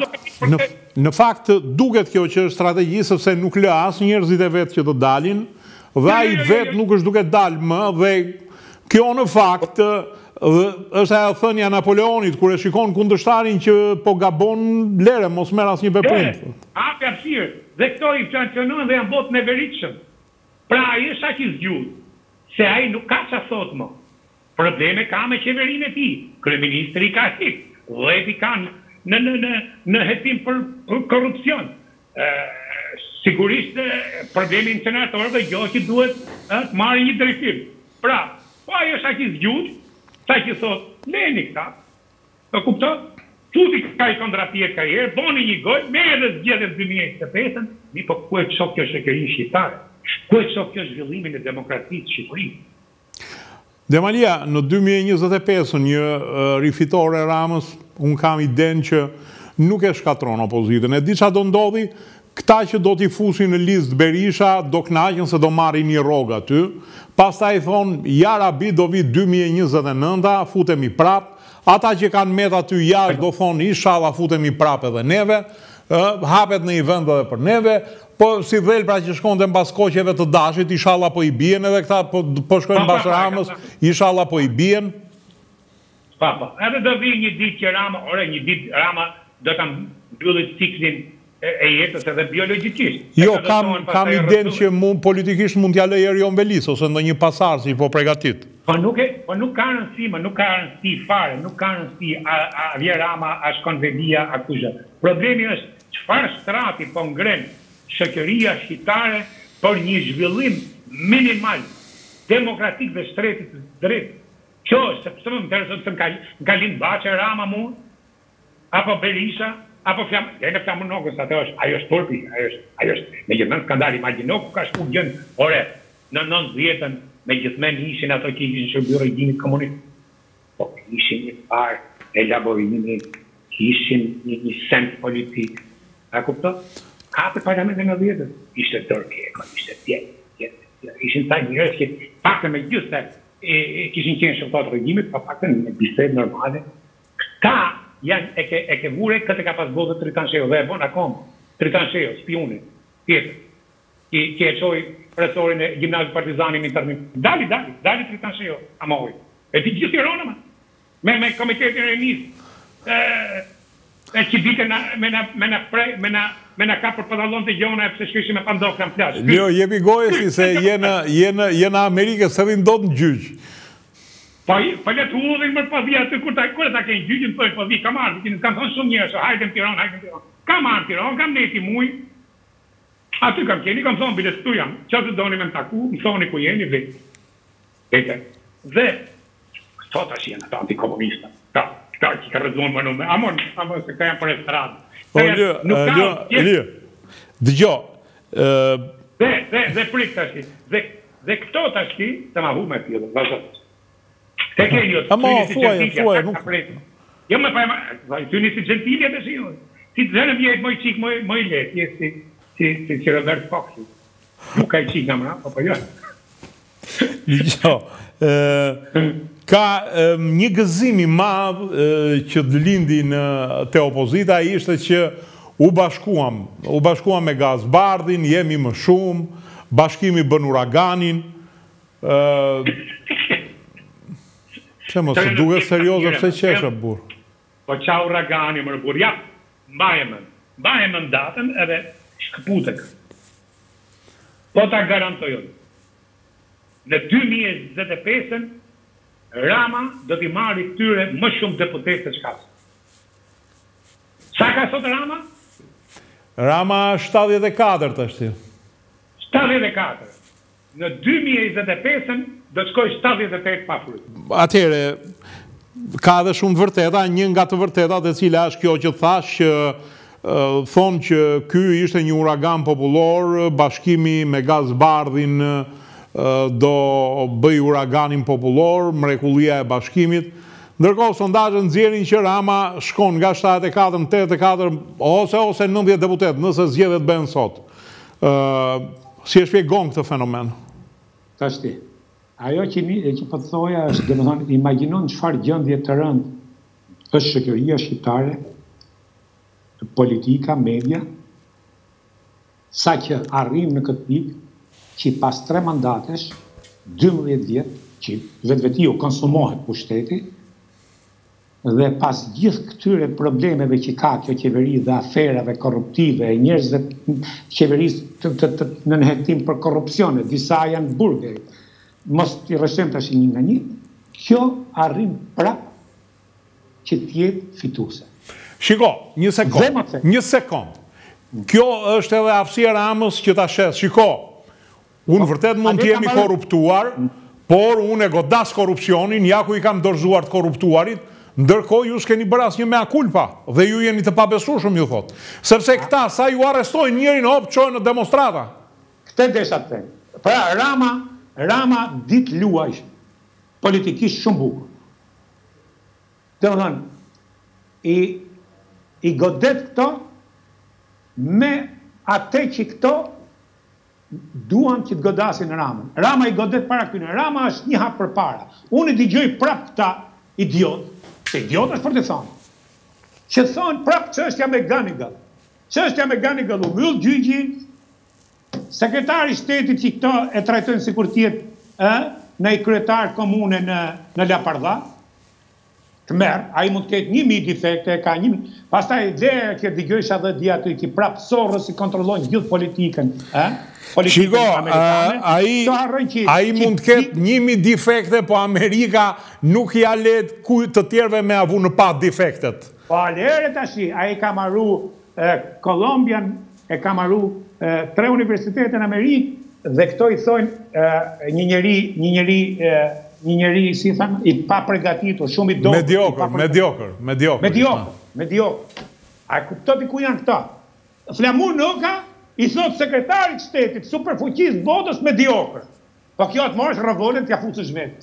në fakt duket kjo që është strategji, sepse nuk lë as njerëzit e vetë që të dalin, dhe ai vetë nuk është duke dalë më, dhe kjo në fakt është ajo thënia e Napoleonit, kur e shikon kundërshtarin që po gabon lere, mos merr asnjë veprim. Hapi hapësirë, dhe këto i sankcionojnë dhe janë botë neveritshëm. Pra ai është aq i zgjut, se ai nuk ka çfarë thot më. Probleme ka me qeverinë e tij. Kryeministri ka hip, dhe kanë në hetim për korrupsion. Sigurisht problemi i senatorëve jo që duhet të marrë një drejtim. Pra, po ai është aq i zgjut, sa që thot, leni këta, të kupton? Tuti ka i kontrapjet karierë, boni një gol, me edhe zgjedhjet 2025, mi po ku e të shok kjo shoqërinë shqiptare? Ku e të shok kjo zhvillimin e demokracisë shqipërisë? Demalia, në 2025, një rifitore Ramës, unë kam iden që nuk e shkatron opozitën. E di qa do ndodhi, këta që do t'i fusin në listë Berisha, do knaqen se do marrin një rogë aty, pastaj thonë, ja rabi do vi 2029, futemi prap, ata që kanë met aty jashtë do thonë, inshallah futemi prap edhe neve, hapet në i vend edhe për neve, po si dhelpra që shkonte mbas koqeve të dashit, inshallah po i bien edhe këta, po shkojnë mbas Ramës, inshallah po i bien. Papa, edhe do vi një ditë që Rama, një ditë Rama do ta mbyllit ciklin e jetës edhe biologikisht. Jo, kam idenë që politikisht mund t'ja lej Erion Velis, ose ndonjë pasardhës që po përgatit. Po nuk ka rëndësi fare, nuk ka rëndësi a vje Rama, a shkon Velia, a kushtë. Problemi është çfarë strati po ngren shoqëria shqiptare për një zhvillim minimal, demokratik dhe shtretit drejt. Kjo është, sepse më intereson se në Kalin Baçe Rama mu, apo Berisha, apo Flamunokës, ajo është turpi, ajo është me gjithmonë skandal, imagjino ku ka shku gjën, ore, në 90-ën me gjithmen ishin ato që ishin shërbyer regjimit komunist. Po ishin një farë elaborimit, ishin një sens politik. A kupto? Kape parlamentin në 90-ën, ishte Dorkeko, ishte tjetë. Ishin taj njërës që pakte me gjithë se kishin qenë shërbëtar regjimit, pa pakte në bisedë normale. Këta janë e ke vure, këtë ka pas bodhë Tritan Sheo, dhe e bon akoma, Tritan Sheo, spione, tjetër, që e qoj profesorin e gjimnazit Partizani në internim. Dali Tritan Sheo, amoj. E ti gjithë Tirana, me komitetin e njësë, e që dite me na ka për pëdallon të gjona e pëse shkëshim e pandokë në flasë. Jo, jepi gojë si se jena Amerike së dhe ndodë në gjyqë. Po letë u udhin mërë pëdhi aty, kur ta kenë gjyqin të pëdhi, kam ardhë, kanë thonë shumë njërë, hajtëm Tiranë. Kam ardhë Tiranë, kam neti muj, aty kam keni, kam thonë bilet tu jam, që të doni me më taku, më thoni ku jeni, dhe, këto tash jenë ata antikomunista, këta që ka rëzonë më nëme, amon, se këta janë për estradë. Elia, dëgjo. Dhe prik tash, dhe këto tash, të ma hu me pjellë, vazhët. Te ke një, thuaj, nuk. Jo me pa, ty një si Gentilia të shi, si të zënëm jetë moj qik, moj letë, si Robert Foxi. Nuk ka i qik në mëra, po jo. Jo, ka një gëzimi madhë që të lindi në te opozita, ishte që u bashkuam me Gazbardhin, jemi më shumë, bashkimi bën uraganin, që mos të duke serioze pëse qesha, burë. Po qa uragani, mërë burë, ja, mbajemën datën edhe shkëputek. Po ta garantojën. Në 2025-ën, Rama do t'i marri këtyre më shumë deputet të shkasë. Sa ka sot Rama? Rama 74 të ashtë. 74. Në 2025-ën, do të shkoj 78 pa frut. Atere, ka dhe shumë të vërteta, një nga të vërtetat e cila është kjo që thash, thonë që ky ishte një uragan popullor, bashkimi me Gazbardhin do bëj uraganin popullor, mrekullia e bashkimit. Ndërkohë, sondazhet nxjerrin që Rama shkon nga 74 në 84 ose 90 deputet, nëse zgjedhjet bëhen sot. Si e shpjegon këtë fenomen? Tashti, ajo që po të thoja është, domethënë, imagjinon çfarë gjendje të rëndë është shoqëria shqiptare, politika, media, sa që arrim në këtë pikë që pas 3 mandatesh, 12 vjet, që vetveti u konsumohet pushteti, dhe pas gjithë këtyre problemeve që ka kjo qeveri dhe aferave korruptive, e njerëzve qeverisë në nënhetim për korrupsione, disa janë burgeri, mos t'i rëshem tash një nga një, kjo arrim prap që t'jetë fituse. Shiko, një sekond. Kjo është edhe aftësia Ramës që ta shes. Shiko, unë vërtet mund t'jemi korruptuar, por unë e godas korrupsionin, ja ku i kam dorëzuar të korruptuarit, ndërkohë ju s'keni bërë asnjë mea culpa dhe ju jeni të pabesueshëm, ju thot. Sepse këta sa ju arrestojnë njërin hop çojnë në demonstrata. Këtë desha të them. Pra Rama dit luaj politikisht shumë bukur. Domethënë i godet këto me atë që këto duan që të godasin Ramën. Rama i godet para këtyre. Rama është një hap përpara. Unë i dëgjoj prap këta idiot. Se idiot është për të thonë. Që thonë prap çështja me Ganigall. Çështja me Ganigall u mbyll gjyqi, sekretari i shtetit që këto e trajtojnë sikur të jetë në i kryetar komune në Lapardha. të merë, a i mund të ketë 1000 defekte, ka 1000, pastaj ideja që dëgjojsha dhe di aty, që prapë sorës i kontrollojnë gjithë politikën, Shiko, a i mund të ketë 1000 defekte, po Amerika nuk ja let të tjerve me avu në pa defektet. Po alere tashi, a i ka marru Kolombian, e ka marru 3 universitetet në Amerikë, dhe këto i thojnë një njeri, si thënë, i pa pregatitur, shumë i dokur. Mediokër. A kuptoti ku janë këta? Flamur Noka i thot sekretarit shtetit, superfuqis botës mediokër. Po kjo atë marrësh revolën t'ja fusësh vetës.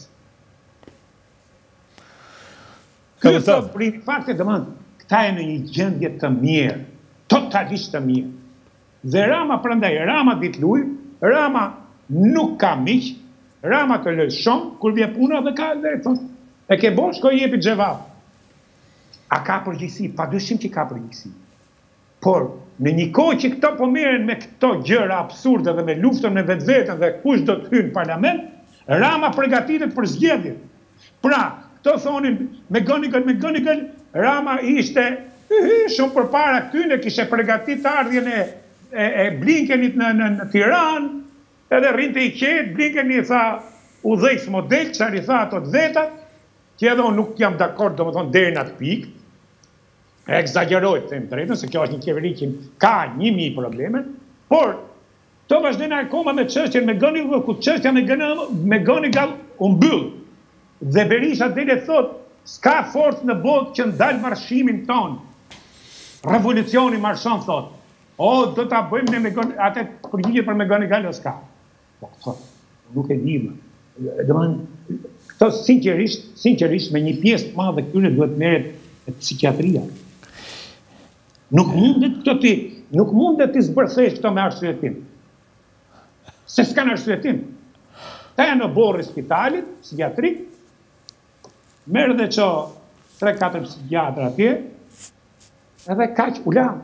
Kjo thot, për i fakte dëmën, këta e në një gjendje të mirë, totalisht të mirë. Dhe Rama prandaj, Rama dit luj, Rama nuk ka miq, Rama të lëj shumë, kur vje puna dhe ka dhe thot, e ke bo, shko i jepi gjevap. A ka përgjithsi? Pa dyshim që ka përgjithsi. Por, në një kohë që këto po merren me këto gjëra absurde dhe me luftën me vetën dhe kush do të hynë në parlament, Rama përgatitet për zgjedhje. Pra, këto thonin me Gonigal, Rama ishte shumë përpara këtyne, kishe përgatit ardhjen e Blinkenit në Tiranë, edhe rinte i qetë, Blinkeni tha u dhejës model, qësar i tha ato të vetat, që edhe unë nuk jam dakord, do më thonë, deri në atë pikë, e exagerojt, them drejtën, se kjo është një qeveri që ka 1000 probleme, por, to vazhdojnë akoma me çështjen me Gonigal, ku çështja me Gonigal u mbyll, dhe Berisha dele thot, s'ka forcë në botë që ndalë marshimin tonë, revolucioni marshon, thot, do t'a bëjmë ne me Gonigal, atë përgjigje për me Gonigal o s'ka. Po, thot, nuk e dimë. Këto sinqerisht me një pjesë të madhe këtyre duhet merret psikiatria. Nuk mundet të zbërthesh këto me arsyetim. Se s'kan arsyetim. Ta janë në borë i spitalit, psikiatrik, merë dhe që 3-4 psikiatra atje, edhe kaq ulam.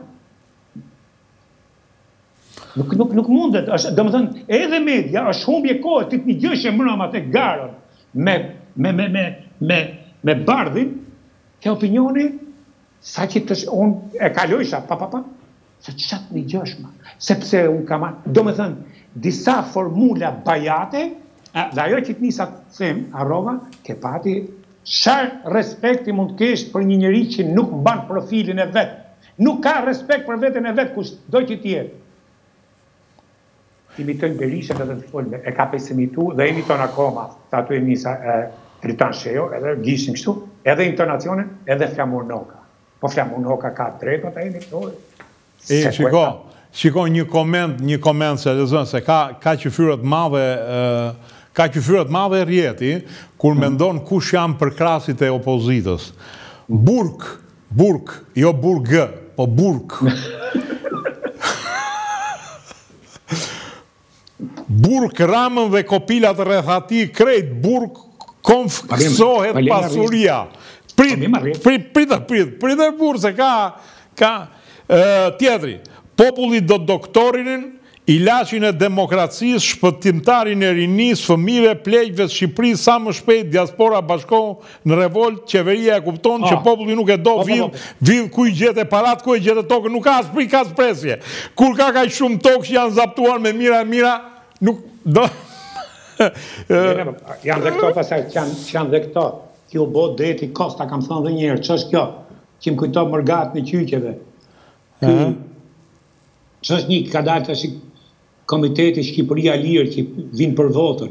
Nuk mundet, do më thënë, edhe media është humbje kohë, të një gjëshë mbrëma të garën me bardhin, ke opinioni, sa që unë e kalojsha, sa që qatë një gjëshma, sepse unë ka marrë, do më thënë, disa formula bajate, dhe ajo që të njësa të them, arrova, ke pati, çfarë respekti mund të kesh për një njeri që nuk mban profilin e vetë, nuk ka respekt për veten e vetë, kush do që tjetë. Imitojnë Berisha dhe të folme, e ka pesimitu dhe imiton akoma, të atu e njësa Tritan Sheo, edhe gishin kështu, edhe intonacionin, edhe Flamur Noka. Po Flamur Noka ka drejt, të imitojnë. Shiko një koment se lezën, se ka qëfyrët madhe rjeti, kur mendon kush janë për krasit e opozitës. Burk, jo burgë, po burk. Burk, Ramën dhe kopilat rrethati, krejt, burk, konfksohet pasuria. Pritë burk, se ka tjetri. Populli do doktorinin, ilaçin e demokracisë, shpëtimtarin e rinis, fëmijëve, pleqëve të Shqipërisë, sa më shpejt diaspora bashkohu në revolt, qeveria e kupton që populli nuk e do vidh ku i gjete parat, ku i gjete tokën, nuk ka as prik as presje. Kur ka kaq shumë tokë që janë zaptuar me mira, nuk do... Janë dhe këto pasaj, që janë dhe këto, që u bo deti Kosta, kam thënë dhe njerë, që është kjo, që më kujto mërgat në qyqeve. Që është një ka dalë të shikë Komiteti Shqipëria Lirë që vinë për votën.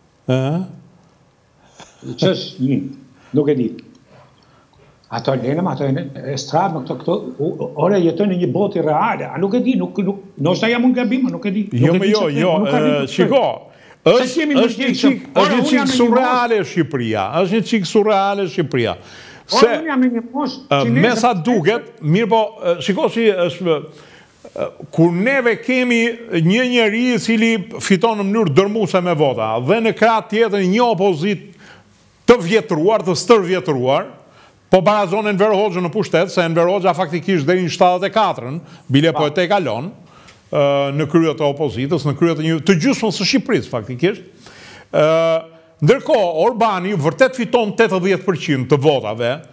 Që është një, nuk e di. Ato lenëm, ato e stradë, këto, ore jetojnë në një botë reale, a nuk e di, nështë jam unë gabima, nuk e di. Shiko, është një qikë surreale Shqipëria, Se me sa duket, mirë po, shiko si është, kur neve kemi një njeri cili fiton në mënyrë dërmuese me vota, dhe në krah tjetër një opozit të vjetruar, të stërvjetruar, po barazon Enver Hoxhën në pushtet, se Enver Hoxha faktikisht deri në 74-ën, bile po e te kalon, në kryet e opozitës, në kryet të gjysmës së Shqipërisë faktikisht. Ndërkohë, Orbani vërtet fiton 80% të votave,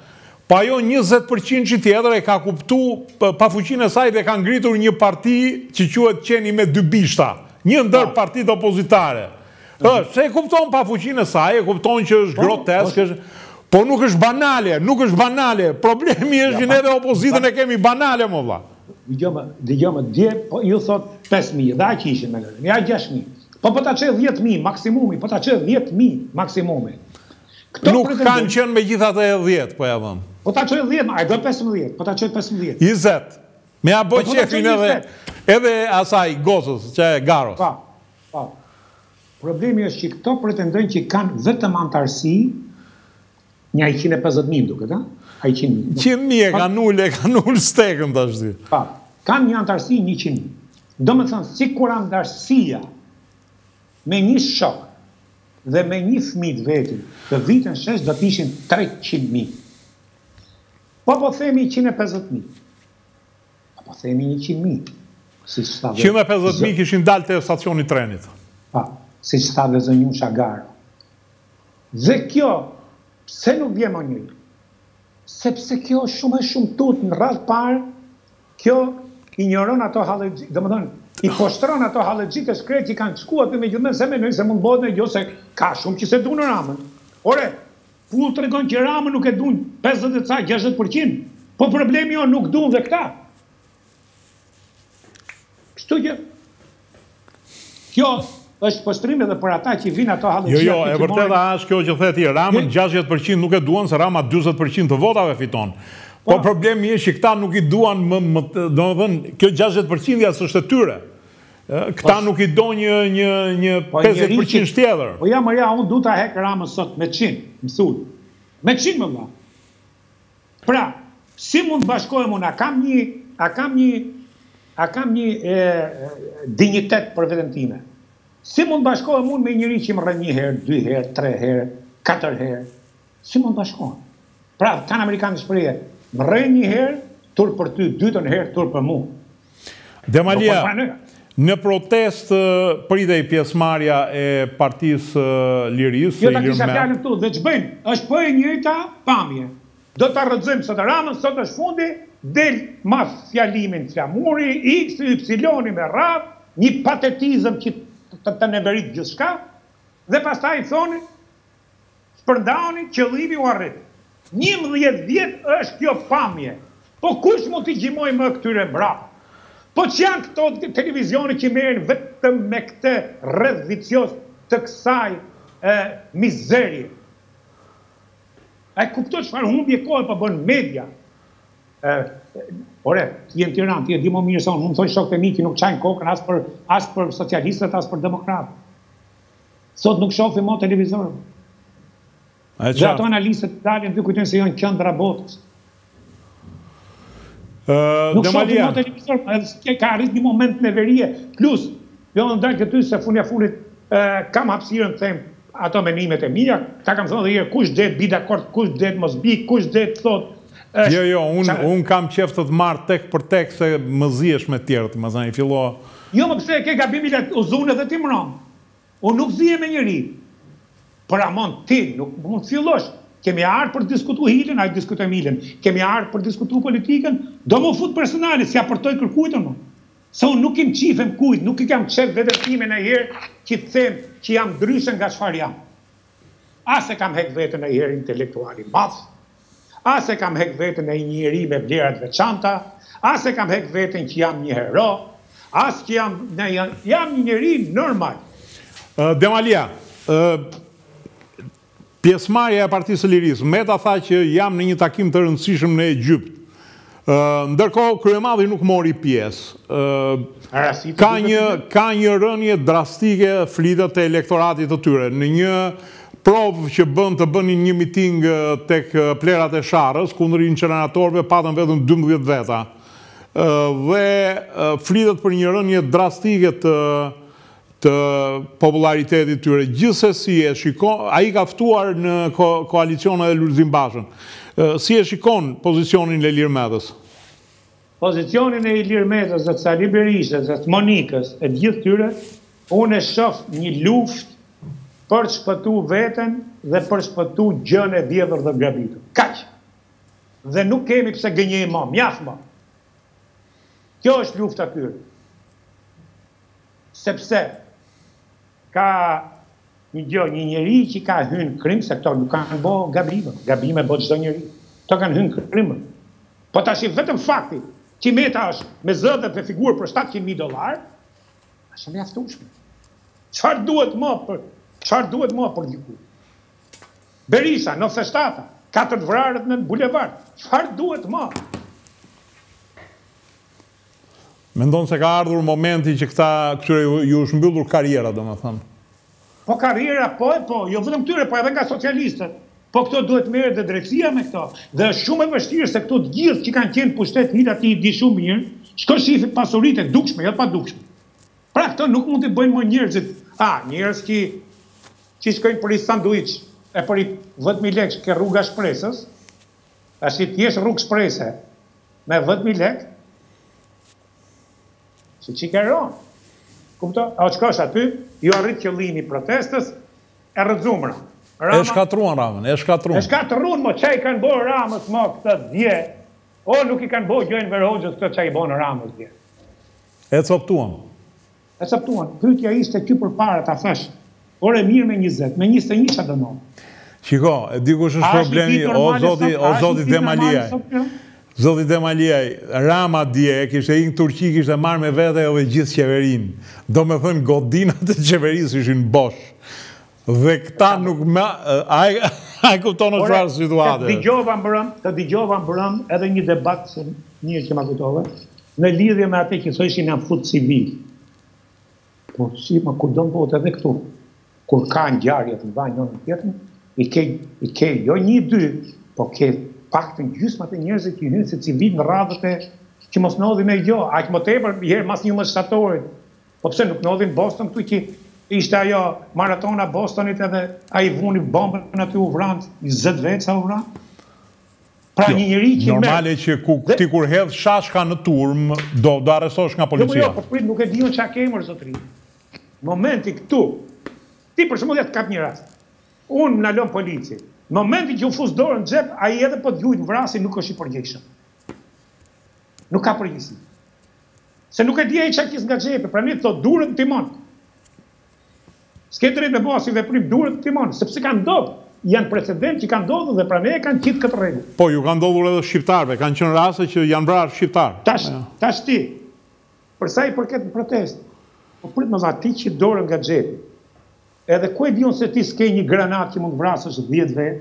Pa jo 20% që tjetër e ka kuptu pa fuqinë e saj dhe ka ngritur një parti që quhet Qeni me dy bishta. Një ndër partitë opozitare. Se e kupton pa fuqinë e saj, e kupton që është grotesk, po nuk është banale, nuk është banale. Problemi është që neve opozitën e kemi banale, më vlla. Dëgjome, dje, po ju thot 5.000, dhe aq ishin me lërën, ja 6.000. Po ta qe 10.000 maksimumi, po ta qe 10.000 maksimumi. Nuk kanë qenë me gjithat e 10, po ja vëm. Po ta qe 10, a do 15, po ta qe 15. 20. Me a bo qefin edhe asaj gosës, që e Garos. Pa. Problemi është që këto pretendojnë që kanë vetëm antarësi një 150.000 duket, ha? 100.000 e kanë ullë stekën të ashtë. Pa, kanë një antarësi 100.000. Do me thënë, si kur antarësia me një shok dhe me një fëmijë vetin të vitën shesh do të ishin 300.000. Po themi 150.000. Po themi 100.000. 150.000 kishin dalë të stacioni trenit. Pa, si që tha dhe zënjun Shagaro. Dhe kjo, pse nuk vje më njëri? Sepse kjo shumë e shumë tut në radhë parë, kjo ignoron ato halëgjit, dhe më dhënë, i poshtron ato halëgjit e shkret që kanë shkuat dhe me gjithme se menoj se mund bëhet në gjo se ka shumë që se du në Ramën. Ore, pull të regon që Ramën nuk e du në 50-60%, po problemi jo nuk du në dhe këta. Kështu që, kjo është postrime dhe për ata që vinë ato halëgjit. Jo, e vërteta është kjo që theti, Ramën 60% nuk e duan, se Rama 20% të votave fiton. Po problemi është që këta nuk i duan do më dhënë, kjo 60% jasë është e tyre. Këta nuk i do një 50% shtjedhër. Po ja, Maria, unë du ta hekë Ramën sot me 100, më thunë. Me 100 më dha. Pra, si mund të bashkojmë unë, a kam një dignitet për vetën time. Si mund të bashkojmë unë me njëri që më rë 1 herë, 2 herë, 3 herë, 4 herë. Si mund të bashkojmë? Pra, kanë Amerikanë shpreje, më rë 1 herë, tur për ty, 2 herë, tur për mu. Demalia, në protest pritej pjesëmarrja e Partisë Lirisë. Jo ta kisha fjalën këtu, dhe ç'bëjmë? Është po e njëjta pamje. Do ta rrëzojmë sot Ramën, sot është fundi, del mas fjalimin flamuri, X, Y me radhë, një patetizëm që të neverit gjithçka, dhe pastaj thonë, shpërndani, qëllimi u arrit. 11 vjet është kjo pamje. Po kush mund t'i gjimoj më këtyre brapë? Po që janë këto televizioni që merren vetëm me këtë rreth vicios të kësaj mizerje. A e kuptoj çfarë humbje kohë po bën media. Ore, ti je në Tiranë, ti e di më mirë se unë, më thoj shokët e mi që nuk çajnë kokën as për socialistët, as për demokratët. Sot nuk shohim më televizor. Dhe ato analistët dalin dhe kujtojnë se janë qendra botës. Nuk shohim më televizor, edhe ka arrit një moment neverie. Plus, jo në dalë këty se funit kam hapësirën të them ato menimet e mia, ta kam thënë dhe herë, kush det bi dakord, kush det mos bi, kush det thot. Jo, unë kam qef të marr tek për tek se më zihesh me tjerët, më zani fillo. Jo, më pse ke gabimin e uzunë dhe ti më rom. Unë nuk zihem me njëri. Por amon ti nuk mund të fillosh. Kemi ardhur për të diskutuar Hilën, ai diskutojmë Hilën. Kemi ardhur për të diskutuar politikën, do më fut personale, si aportoj kërkujt unë. Se unë nuk im qifem kujt, nuk i kam qef vetëm time në herë që të them që jam ndryshe nga çfarë jam. As e kam hek veten në herë intelektuali madh, as e kam hek veten në një njeri me vlera të veçanta, as e kam hek veten që jam një hero, as që jam një njeri normal. Demalia, pjesëmarrja e Partisë së Lirisë, Meta tha që jam në një takim të rëndësishëm në Egjipt. Ndërkohë kryemadhi nuk mori pjesë. Ka një rënje drastike flitet të elektoratit të tyre. Në një provë që të bënin një miting tek plerat e Sharrës, kundër incineratorëve patën vetëm 12 veta. Dhe flitet për një rënje drastike të popularitetit tyre. Gjithsesi e shikon, ai ka ftuar në koalicion edhe Lulzim Bashën. Si e shikon pozicionin e Ilir Medhës? Pozicionin e Ilir Medhës dhe të Sali Berishës dhe të Monikës e gjithë tyre, unë e shoh një luftë për shpëtu veten dhe për shpëtu gjën e vjedhur dhe grabitur. Kaq. dhe nuk kemi pse gënjejmë më, mjaft më. Kjo është lufta tyre. Sepse ka një njeri që ka hyrë krim, se këto nuk kanë bo gabime bo çdo njeri. Këto kanë hyrë krim. Po tash vetëm fakti që Meta është me zë dhe figurë për $700.000, është mjaftueshme. Çfarë duhet më për diku? Berisha, 97, 4 vrarët në bulevard. Çfarë duhet më? Mendon se ka ardhur momenti që këtyre ju është mbyllur karriera, domethënë. Po karriera, jo vetëm këtyre, po edhe nga socialistët. Po këto duhet merret dhe drejtësia me këto. Dhe është shumë e vështirë se këto të gjithë që kanë qenë pushtet hita ti di shumë mirë, çdo shifi pasuritë dukshme, jo pa dukshme. Pra këto nuk mund të bëjnë më njerëzit. Njerëz që shkojnë për i sanduiç e për i 10.000 lekë ke rruga Shpresës, tash ti jesh rrugë Shpresë me 10.000 lekë, si që keron. Kupto? A shkosh aty, ju arrit qëllimi protestës, e rrëzumra. E shkatruan Ramën, e shkatruan. Mo që i kanë bërë Ramës mo këtë dje, o nuk i kanë bërë Gjojnë Verhoxhës këtë që i bërë Ramës dje. E coptuan. Pyetja ishte që për para ta thash, ore mirë me 20, me 21 që dënon. Shiko, e dikush është problemi, o zoti Demaliaj. Zoti Demaliaj, Rama dje, kishte ikë në Turqi, kishte marrë me vete edhe gjithë qeverinë. Do me thënë godinat e qeverisë ishin bosh. Dhe këta nuk a e kupton në çfarë situate. Të dëgjova mbrëm edhe një debat se një që ma kujtove, në lidhje me atë që thoshin janë fut civil. Po si ma kur do mbot edhe këtu, kur ka ngjarje të mbajnë në tjetër, i ke jo 1-2, po ke paktën gjysmat e njerëzit që hynë si civil në radhët e që mos ndodhin me gjo, aq më tepër herë mas një shtatori. Po pse nuk ndodhin Boston këtu që ishte ajo maratona Bostonit edhe ai vuni bombën aty u vran 20 vjet sa u vran. Pra një njeri që normale që ti kur hedh shashka në turm do arrestosh nga policia. Po prit nuk e diun çka kemër zotëri. Momenti këtu ti për shembull ja të kap një rast. Unë na lëm polici. Momenti që u fus dorën në xhep, ai edhe po të lujt vrasi nuk është i përgjegjshëm. Nuk ka përgjegjësi. Se nuk e di ai çka kis nga xhepi, prandaj thot durën timon. S'ke drejt me bëha si veprim durët timon, sepse kanë ndodhur. Janë precedent që kanë ndodhur dhe prandaj kanë qitë këtë rregull. Po, ju kanë ndodhur edhe shqiptarëve, kanë qenë raste që janë vrarë shqiptar. Tash ti, për sa i përket protest, po prit më dha ti që dorën nga xhepi. Edhe ku e diun se ti s'ke një granat që mund vrasësh 10 vet.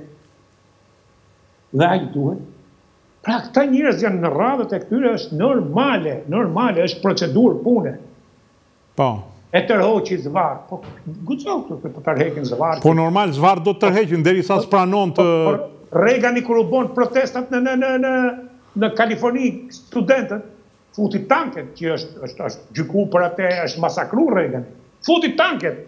Dhe ai duhet. Pra këta njerëz janë në radhët e këtyre është normale, është procedurë pune. Po. E tërhoqi zvarr. Po guxon këtu të tërheqin zvarr. Po normal zvarr do të tërheqin derisa s'pranon të Reagani kur u bën protestat në Kaliforni, studentët futi tanket që është gjyku për atë, është masakru Reagani. Futi tanket.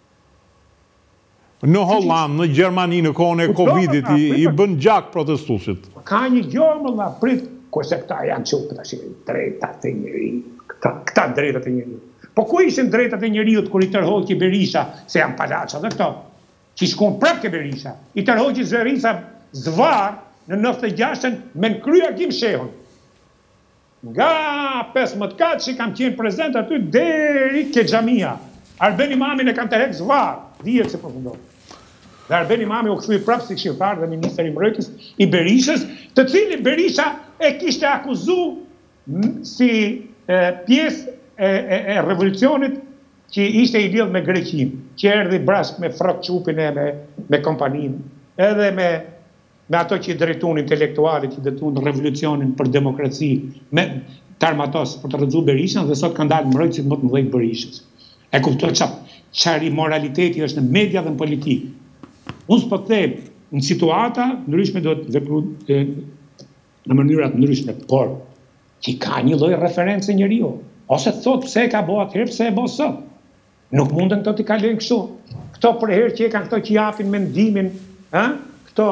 Në Holland, në Gjermani, në kohën e Covidit, i bën gjak protestuesit. Ka një gjë më la prit, kurse këta janë çupë tash drejtat e njeriut. Këta drejtat e njeriut. Po ku ishin drejtat e njeriut kur i tërhoqi Berisha, se janë palaça dhe këto, që shkon prap ke Berisha. I tërhoqi Berisha zvar në 96-ën me në krye Agim Shehun. Nga 15 katë që kam qenë prezent aty deri ke xhamia. Arben Imamin e kanë tërheq zvar, dihet se përfundon. Dhe Arben Imami u kthye prapë si këshilltar dhe ministër i mbrojtjes i Berishës, të cilin Berisha e kishte akuzuar si pjesë e revolucionit që ishte i lidhur me Greqinë, që erdhi bashkë me Frot Çupin e me kompaninë, edhe me ato që drejtuan intelektualit që drejtuan revolucionin për demokraci, me Tarmatos për të rrëzuar Berishën, dhe sot kanë dalë mbrojtësit më të mëdhenj Berishës. E kuptoj çfarë moraliteti është në media dhe në politikë. Unë s'po them, në situata ndryshme do të veprojë në mënyra të ndryshme, por që ka një lloj referencë njeriu. Ose thot pse e ka bëu atëherë, pse e bën sot. Nuk munden këto të kalojnë kështu. Këto për herë që e kanë këto që japin mendimin, këto.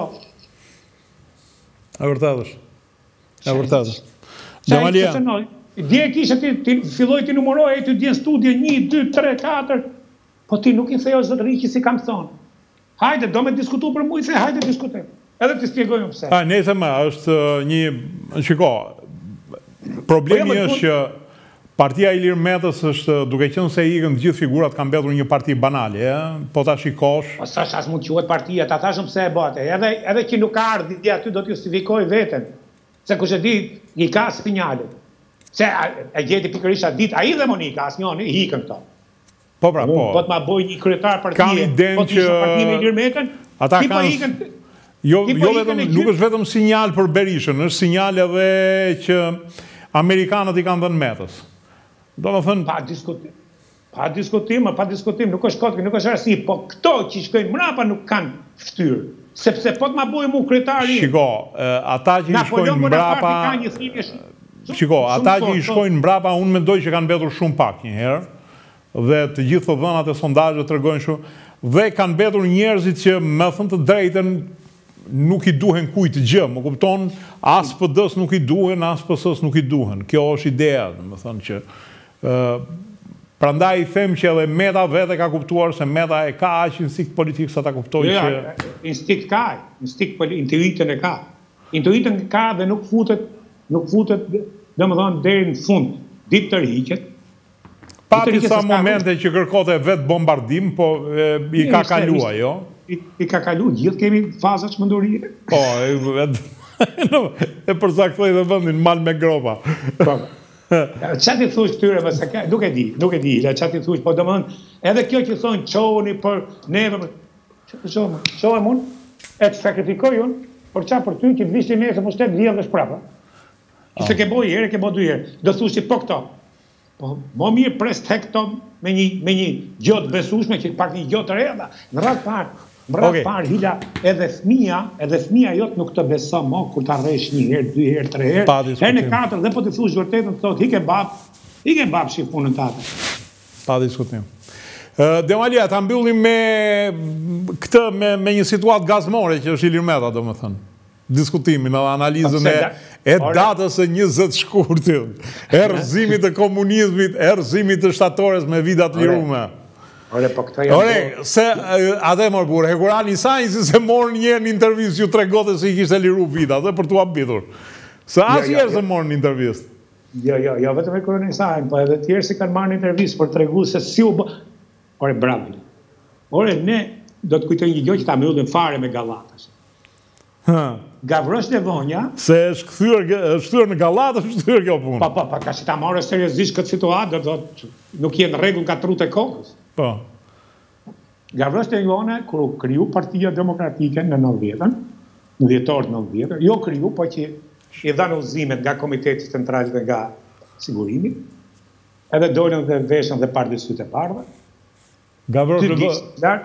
E vërtetë. Demalia. Dje kishe ti filloj ti numëroj, ti dje në studje 1, 2, 3, 4, po ti nuk i thejo zotëri që si kam thonë. Hajde, do me diskutu për mu, i the, hajde diskutem. Edhe të spjegojmë pse. Nëse më, është një... Shiko, problemi është që Partia Ilir Metës është, duke qenë se ikën të gjithë figurat, ka mbetur një parti banale, po ta shikosh... Po sa as mund quhet partia, ta thashëm pse e bate. Edhe që nuk ka ardhi aty do të justifikoj veten. Se kush e di, i ka sinjale. Se e gjeti pikërisht atë ditë, ai dhe Monika, asnjëri i ikën këto. Po pra, po. Po të ma boj një kryetar partie, kam iden po të isha partia me Ilir Metën, ata ti po kanë... ikën... Jo vetëm, nuk është vetëm sinjal për Berishën, është sinjal edhe që Amerikanët i kanë dhënë Metës. Do më thënë... Pa diskutim, nuk është kotë, nuk është arsi, po këto që shkojnë mrapa nuk kanë ftyrë. Sepse po të ma bojë mu kryetari... Shiko, ata që i shkojnë mbrapa... Shiko, ata që i shkojnë mbrapa, unë mendoj që kanë betur shumë pak njëherë, dhe të gjithë të dhënat e sondazhet tregojnë shumë, dhe kanë betur njerëzit që, me thënë të drejtën, nuk i duhen kujt gjë, më kupton, as PD-s nuk i duhen, as PS-s nuk i duhen. Kjo është ideja, më thënë që... Prandaj them që edhe Meta vete ka kuptuar se Meta e ka aq instinkt politik sa ta kuptoj që... Instinkt ka, intuitën e ka. Intuitën ka dhe nuk futet, dhe më thonë, deri në fund, ditë të rriqet. Pati sa momente që kërkote vetë bombardim, po i ka kalua, jo? I ka kalu, gjithë kemi fazat çmendurie. Po, e përsaktoi dhe vendin mal me gropa. Qa ti thush këtyre, nuk e di, qa ti thush, po domethënë, edhe kjo që thonë qohuni për neve, qohë mund, e të sakrifikoj unë, për qa për ty që të vishti neve se po shtet vjen dhe shprapa. Se ke boj herë, ke boj 2 herë, do thush që po këto. Po, mo mirë pres tek këto me një gjotë besueshme, që pak një gjotë reda, në radhë parë, hila, edhe fëmia jotë nuk të beso mo, kur ta rresh 1 herë, 2 herë, 3 herë, herë në 4, dhe po të thush vërtetën, thot, hike bab shi punën tate. Pa diskutim. Demalia, ta mbyllim me këtë, me një situatë gazmore që është Ilir Meta, do më thënë. Diskutimin edhe analizën e datës e 20 shkurtit, erëzimit të komunizmit, erëzimit të shtatores me vidat lirume. Se atë e mërë burë, Hekurani Sajnësi se morë njerë një intervjist ju tregote se i kishte liru vidat dhe për tu abitur. Se asë njerë se morë një intervjist. Jo, vetëm Hekurani Sajnë, po edhe tjerë si kanë marë një intervjist për tregu se si u bë... Ore, bravo. Ore, ne do të kujtoj një gjë që ta mbyllim fare me Gallatës. Gavrës dhe vonja... Se është kthyer në Gallatë, është kthyer kjo punë. Pa, ka që ta marrë seriozisht këtë situatë, nuk jenë rregull ka trut e kokës. Po. Gavrës dhe vonja, kër u kriju Partia Demokratike në 90-ën, në dhjetor 90-ën, jo kriju, po që i dhanë udhëzimet nga Komiteti Central dhe nga Sigurimi, edhe dolën dhe veshën dhe Partisë e Bardhë. Gavrës dhe...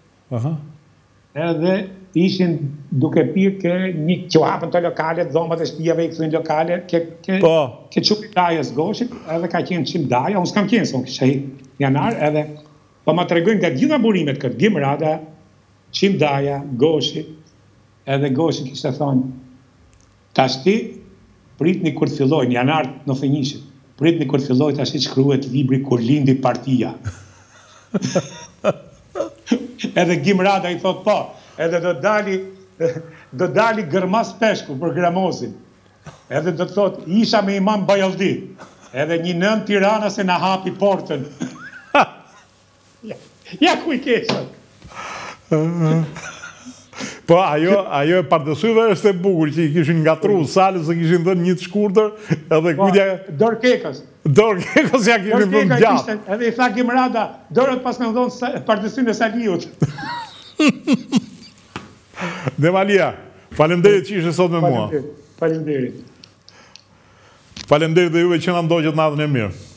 Edhe ishin duke pirë ke një që hapën të lokale, dhomat e shtijave i këthujnë lokale, ke qumë dajës Goshit, edhe ka qenë qimë daja, unë s'kam qenë, s'on kështë janar, edhe po ma të regojnë nga gjitha burimet këtë, Gimrada, qimë daja, Goshit, edhe Goshit kështë thonë, tashti, pritni kur filloj, në janar në fënjishit, pritni kur filloj, tashti shkruhet libri kur lindi partia. Edhe Gimrada i thot po, edhe do dali gërmas peshku për Gramozin. Edhe do të thot, isha me Imam Bajaldi. Edhe një nën Tirana se na hapi portën. Ja ku i keshën. Po, ajo e pardësyve është e bukur që i kishin ngatru salës se kishin dhënë një të shkurtër, edhe kujtja... Dorkekës. Dorkekës ja kishin dhënë gjatë. Edhe i tha Gimrada, dorët pas me dhënë pardësynë e Saliut. Demalia, faleminderit që ishe sot me mua. Faleminderit. Faleminderit dhe juve që na ndoqët natën e mirë.